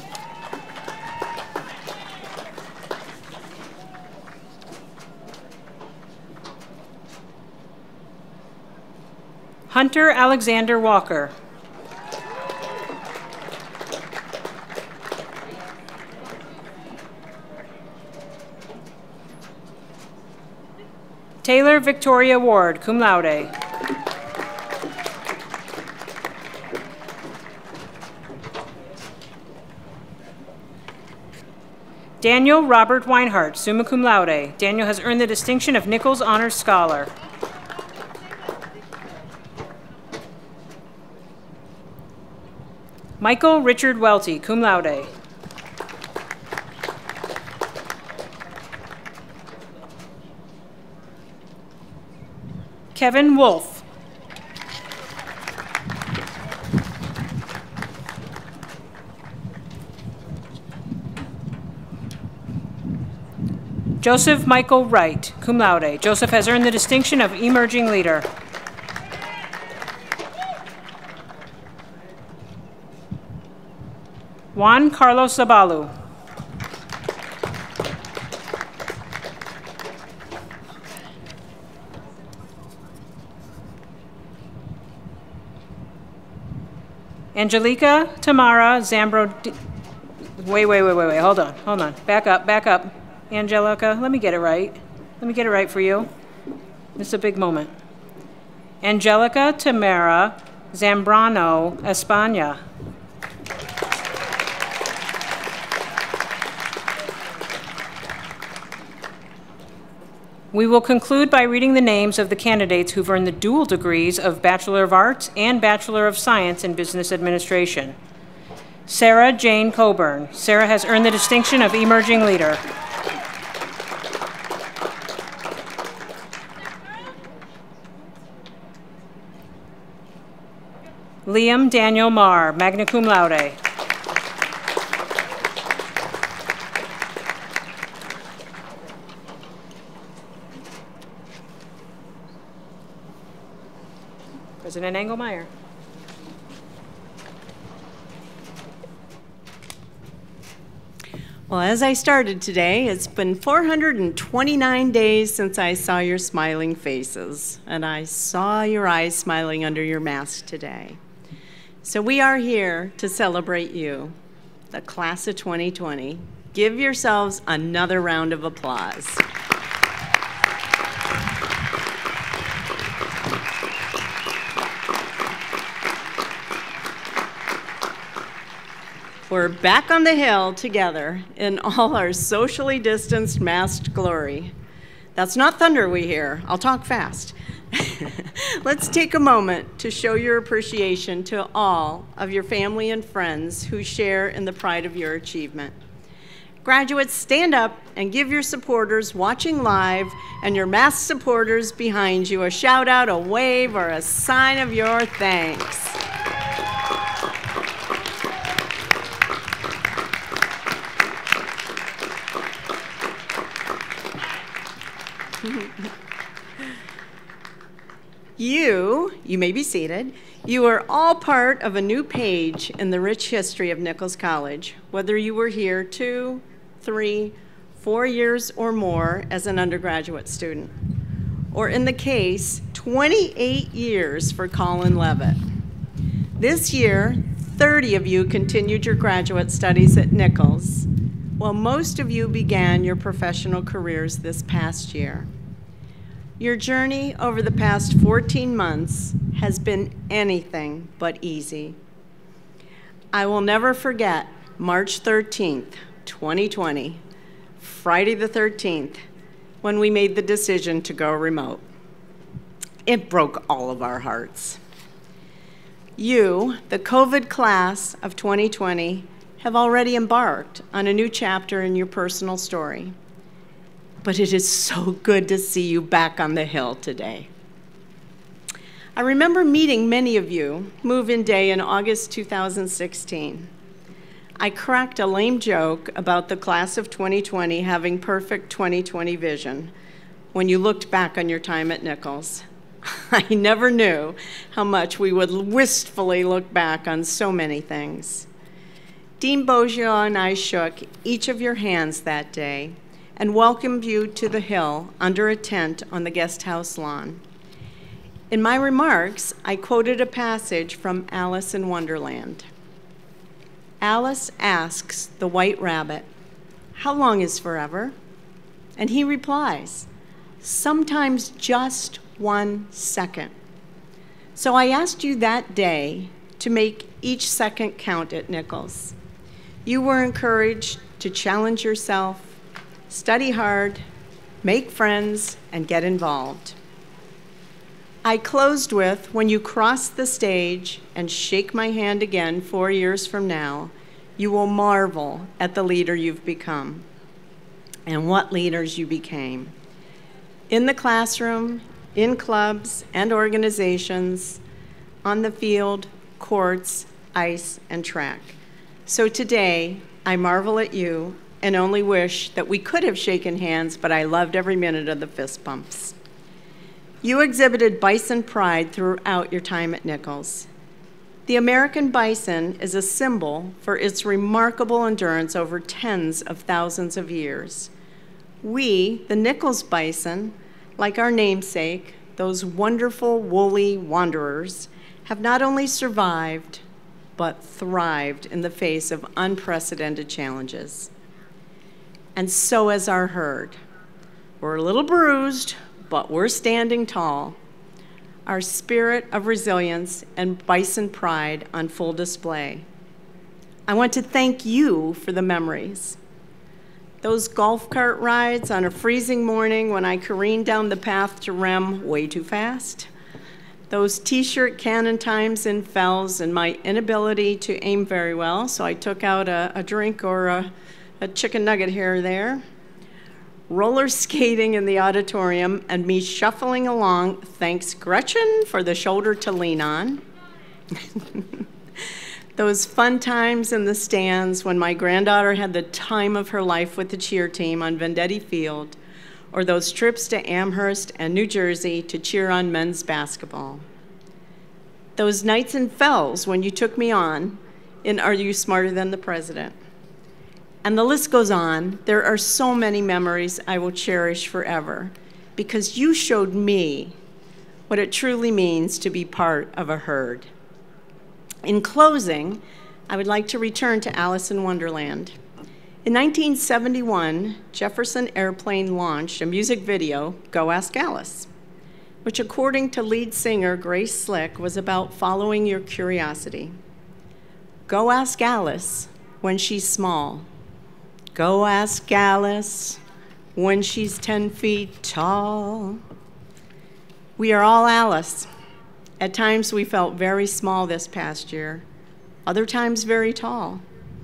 Hunter Alexander Walker. Taylor Victoria Ward, cum laude. Daniel Robert Weinhardt, summa cum laude. Daniel has earned the distinction of Nichols Honors Scholar. Michael Richard Welty, cum laude. Kevin Wolf. Joseph Michael Wright, cum laude. Joseph has earned the distinction of Emerging Leader. Juan Carlos Zabalu. Angelica Tamara Zambro. Wait, hold on. Back up. Angelica, let me get it right. Let me get it right for you. This is a big moment. Angelica Tamara Zambrano España. We will conclude by reading the names of the candidates who've earned the dual degrees of Bachelor of Arts and Bachelor of Science in Business Administration. Sarah Jane Coburn. Sarah has earned the distinction of Emerging Leader. Liam Daniel Marr, magna cum laude. President Engelmeyer. Well, as I started today, it's been 429 days since I saw your smiling faces, and I saw your eyes smiling under your mask today. So we are here to celebrate you. the class of 2020. Give yourselves another round of applause. We're back on the hill together in all our socially distanced masked glory. That's not thunder we hear. I'll talk fast. Let's take a moment to show your appreciation to all of your family and friends who share in the pride of your achievement. Graduates, stand up and give your supporters watching live and your masked supporters behind you a shout out, a wave, or a sign of your thanks. You may be seated. You are all part of a new page in the rich history of Nichols College, whether you were here 2, 3, 4 years or more as an undergraduate student, or in the case, 28 years for Colin Levitt. This year, 30 of you continued your graduate studies at Nichols, while most of you began your professional careers this past year. Your journey over the past 14 months has been anything but easy. I will never forget March 13th, 2020, Friday the 13th, when we made the decision to go remote. It broke all of our hearts. You, the COVID class of 2020, have already embarked on a new chapter in your personal story. But it is so good to see you back on the hill today. I remember meeting many of you move-in day in August 2016. I cracked a lame joke about the class of 2020 having perfect 2020 vision when you looked back on your time at Nichols. I never knew how much we would wistfully look back on so many things. Dean Boggio and I shook each of your hands that day and welcomed you to the Hill under a tent on the guest house lawn. In my remarks, I quoted a passage from Alice in Wonderland. Alice asks the white rabbit, "How long is forever?" And he replies, "Sometimes just 1 second." So I asked you that day to make each second count at Nichols. You were encouraged to challenge yourself, study hard, make friends, and get involved. I closed with, when you cross the stage and shake my hand again 4 years from now, you will marvel at the leader you've become and what leaders you became. In the classroom, in clubs and organizations, on the field, courts, ice, and track. So today, I marvel at you and only wish that we could have shaken hands, but I loved every minute of the fist bumps. You exhibited bison pride throughout your time at Nichols. The American bison is a symbol for its remarkable endurance over tens of thousands of years. We, the Nichols bison, like our namesake, those wonderful woolly wanderers, have not only survived, but thrived in the face of unprecedented challenges. And so has our herd. We're a little bruised, but we're standing tall. Our spirit of resilience and bison pride on full display. I want to thank you for the memories. Those golf cart rides on a freezing morning when I careened down the path to REM way too fast. Those t-shirt cannon times in fells and my inability to aim very well, so I took out a drink or a chicken nugget here or there. Roller skating in the auditorium and me shuffling along, thanks Gretchen for the shoulder to lean on. Those fun times in the stands when my granddaughter had the time of her life with the cheer team on Vendetti Field, or those trips to Amherst and New Jersey to cheer on men's basketball. Those nights in Fells when you took me on in Are You Smarter Than the President? And the list goes on. There are so many memories I will cherish forever because you showed me what it truly means to be part of a herd. In closing, I would like to return to Alice in Wonderland. In 1971, Jefferson Airplane launched a music video, Go Ask Alice, which according to lead singer Grace Slick was about following your curiosity. Go ask Alice when she's small. Go ask Alice when she's 10 feet tall. We are all Alice. At times we felt very small this past year, other times very tall.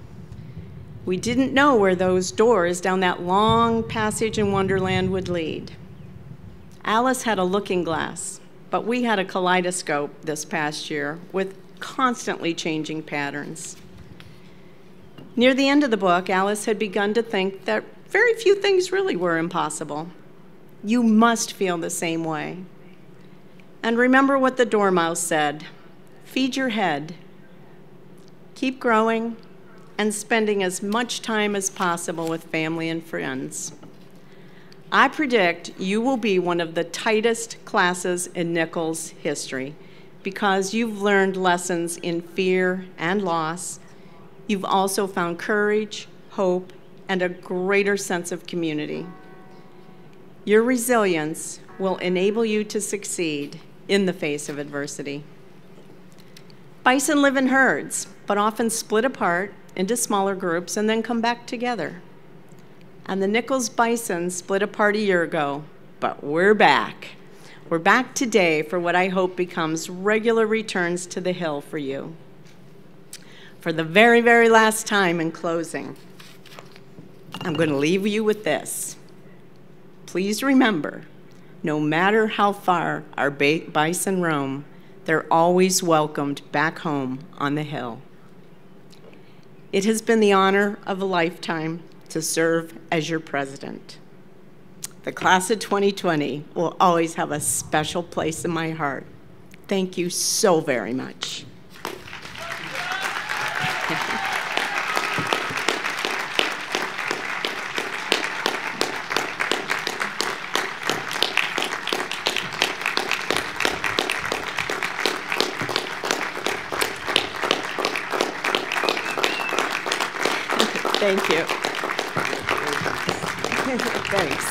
We didn't know where those doors down that long passage in Wonderland would lead. Alice had a looking glass, but we had a kaleidoscope this past year with constantly changing patterns. Near the end of the book, Alice had begun to think that very few things really were impossible. You must feel the same way. And remember what the Dormouse said, feed your head, keep growing, and spending as much time as possible with family and friends. I predict you will be one of the tightest classes in Nichols history because you've learned lessons in fear and loss. You've also found courage, hope, and a greater sense of community. Your resilience will enable you to succeed in the face of adversity. Bison live in herds, but often split apart into smaller groups and then come back together. And the Nichols bison split apart a year ago, but we're back. We're back today for what I hope becomes regular returns to the hill for you. For the very, very last time in closing, I'm going to leave you with this. Please remember, no matter how far our bison roam, they're always welcomed back home on the hill. It has been the honor of a lifetime to serve as your president. The class of 2020 will always have a special place in my heart. Thank you so very much. Thank you. Thanks.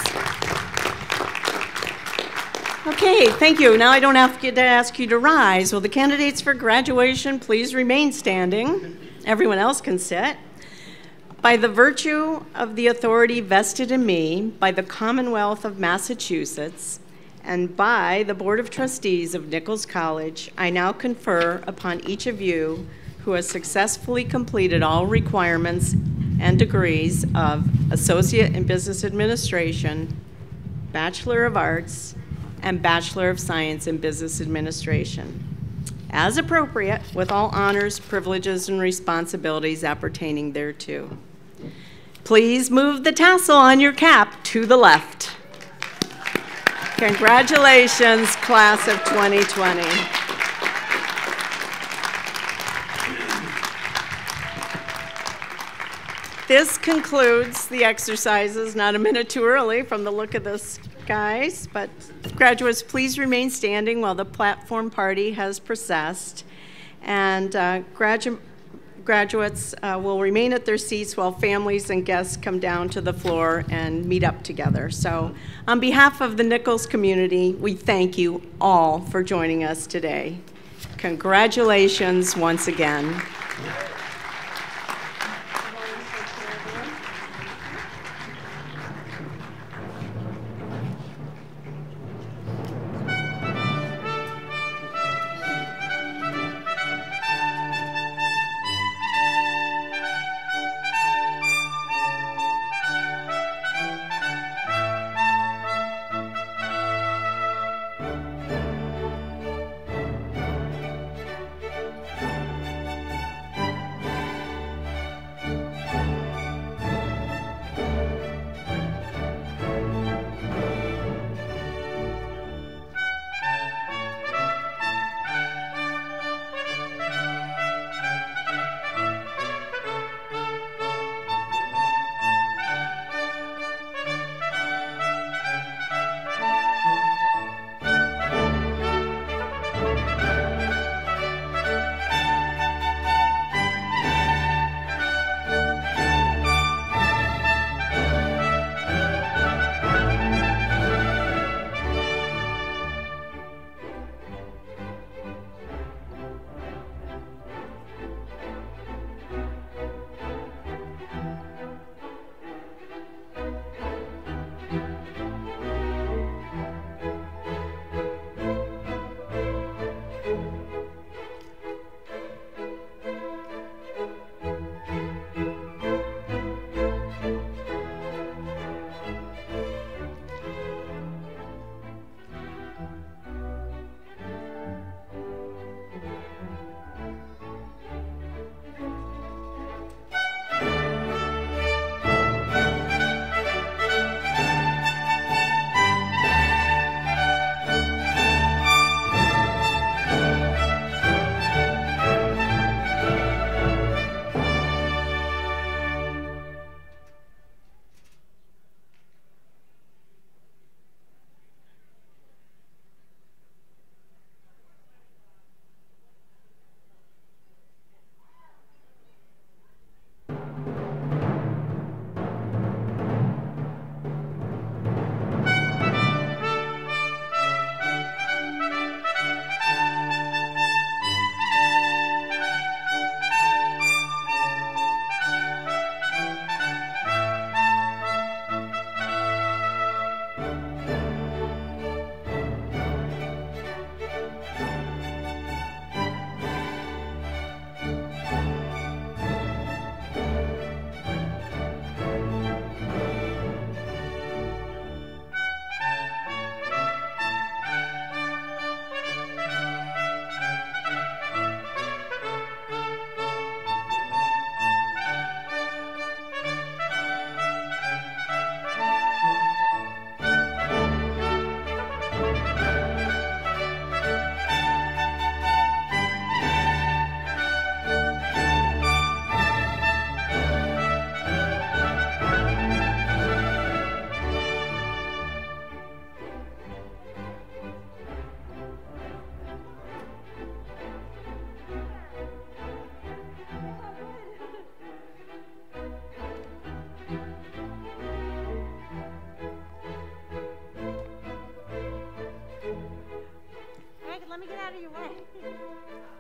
Okay, thank you. Now I don't have to ask you to rise. Will the candidates for graduation please remain standing? Everyone else can sit. By the virtue of the authority vested in me by the Commonwealth of Massachusetts and by the Board of Trustees of Nichols College, I now confer upon each of you who has successfully completed all requirements and degrees of Associate in Business Administration, Bachelor of Arts, and Bachelor of Science in Business Administration, as appropriate, with all honors, privileges, and responsibilities appertaining thereto. Please move the tassel on your cap to the left. Congratulations, class of 2020. This concludes the exercises, not a minute too early from the look of this, guys, but graduates, please remain standing while the platform party has processed, and graduates will remain at their seats while families and guests come down to the floor and meet up together. So on behalf of the Nichols community, we thank you all for joining us today. Congratulations once again. let me get out of your way.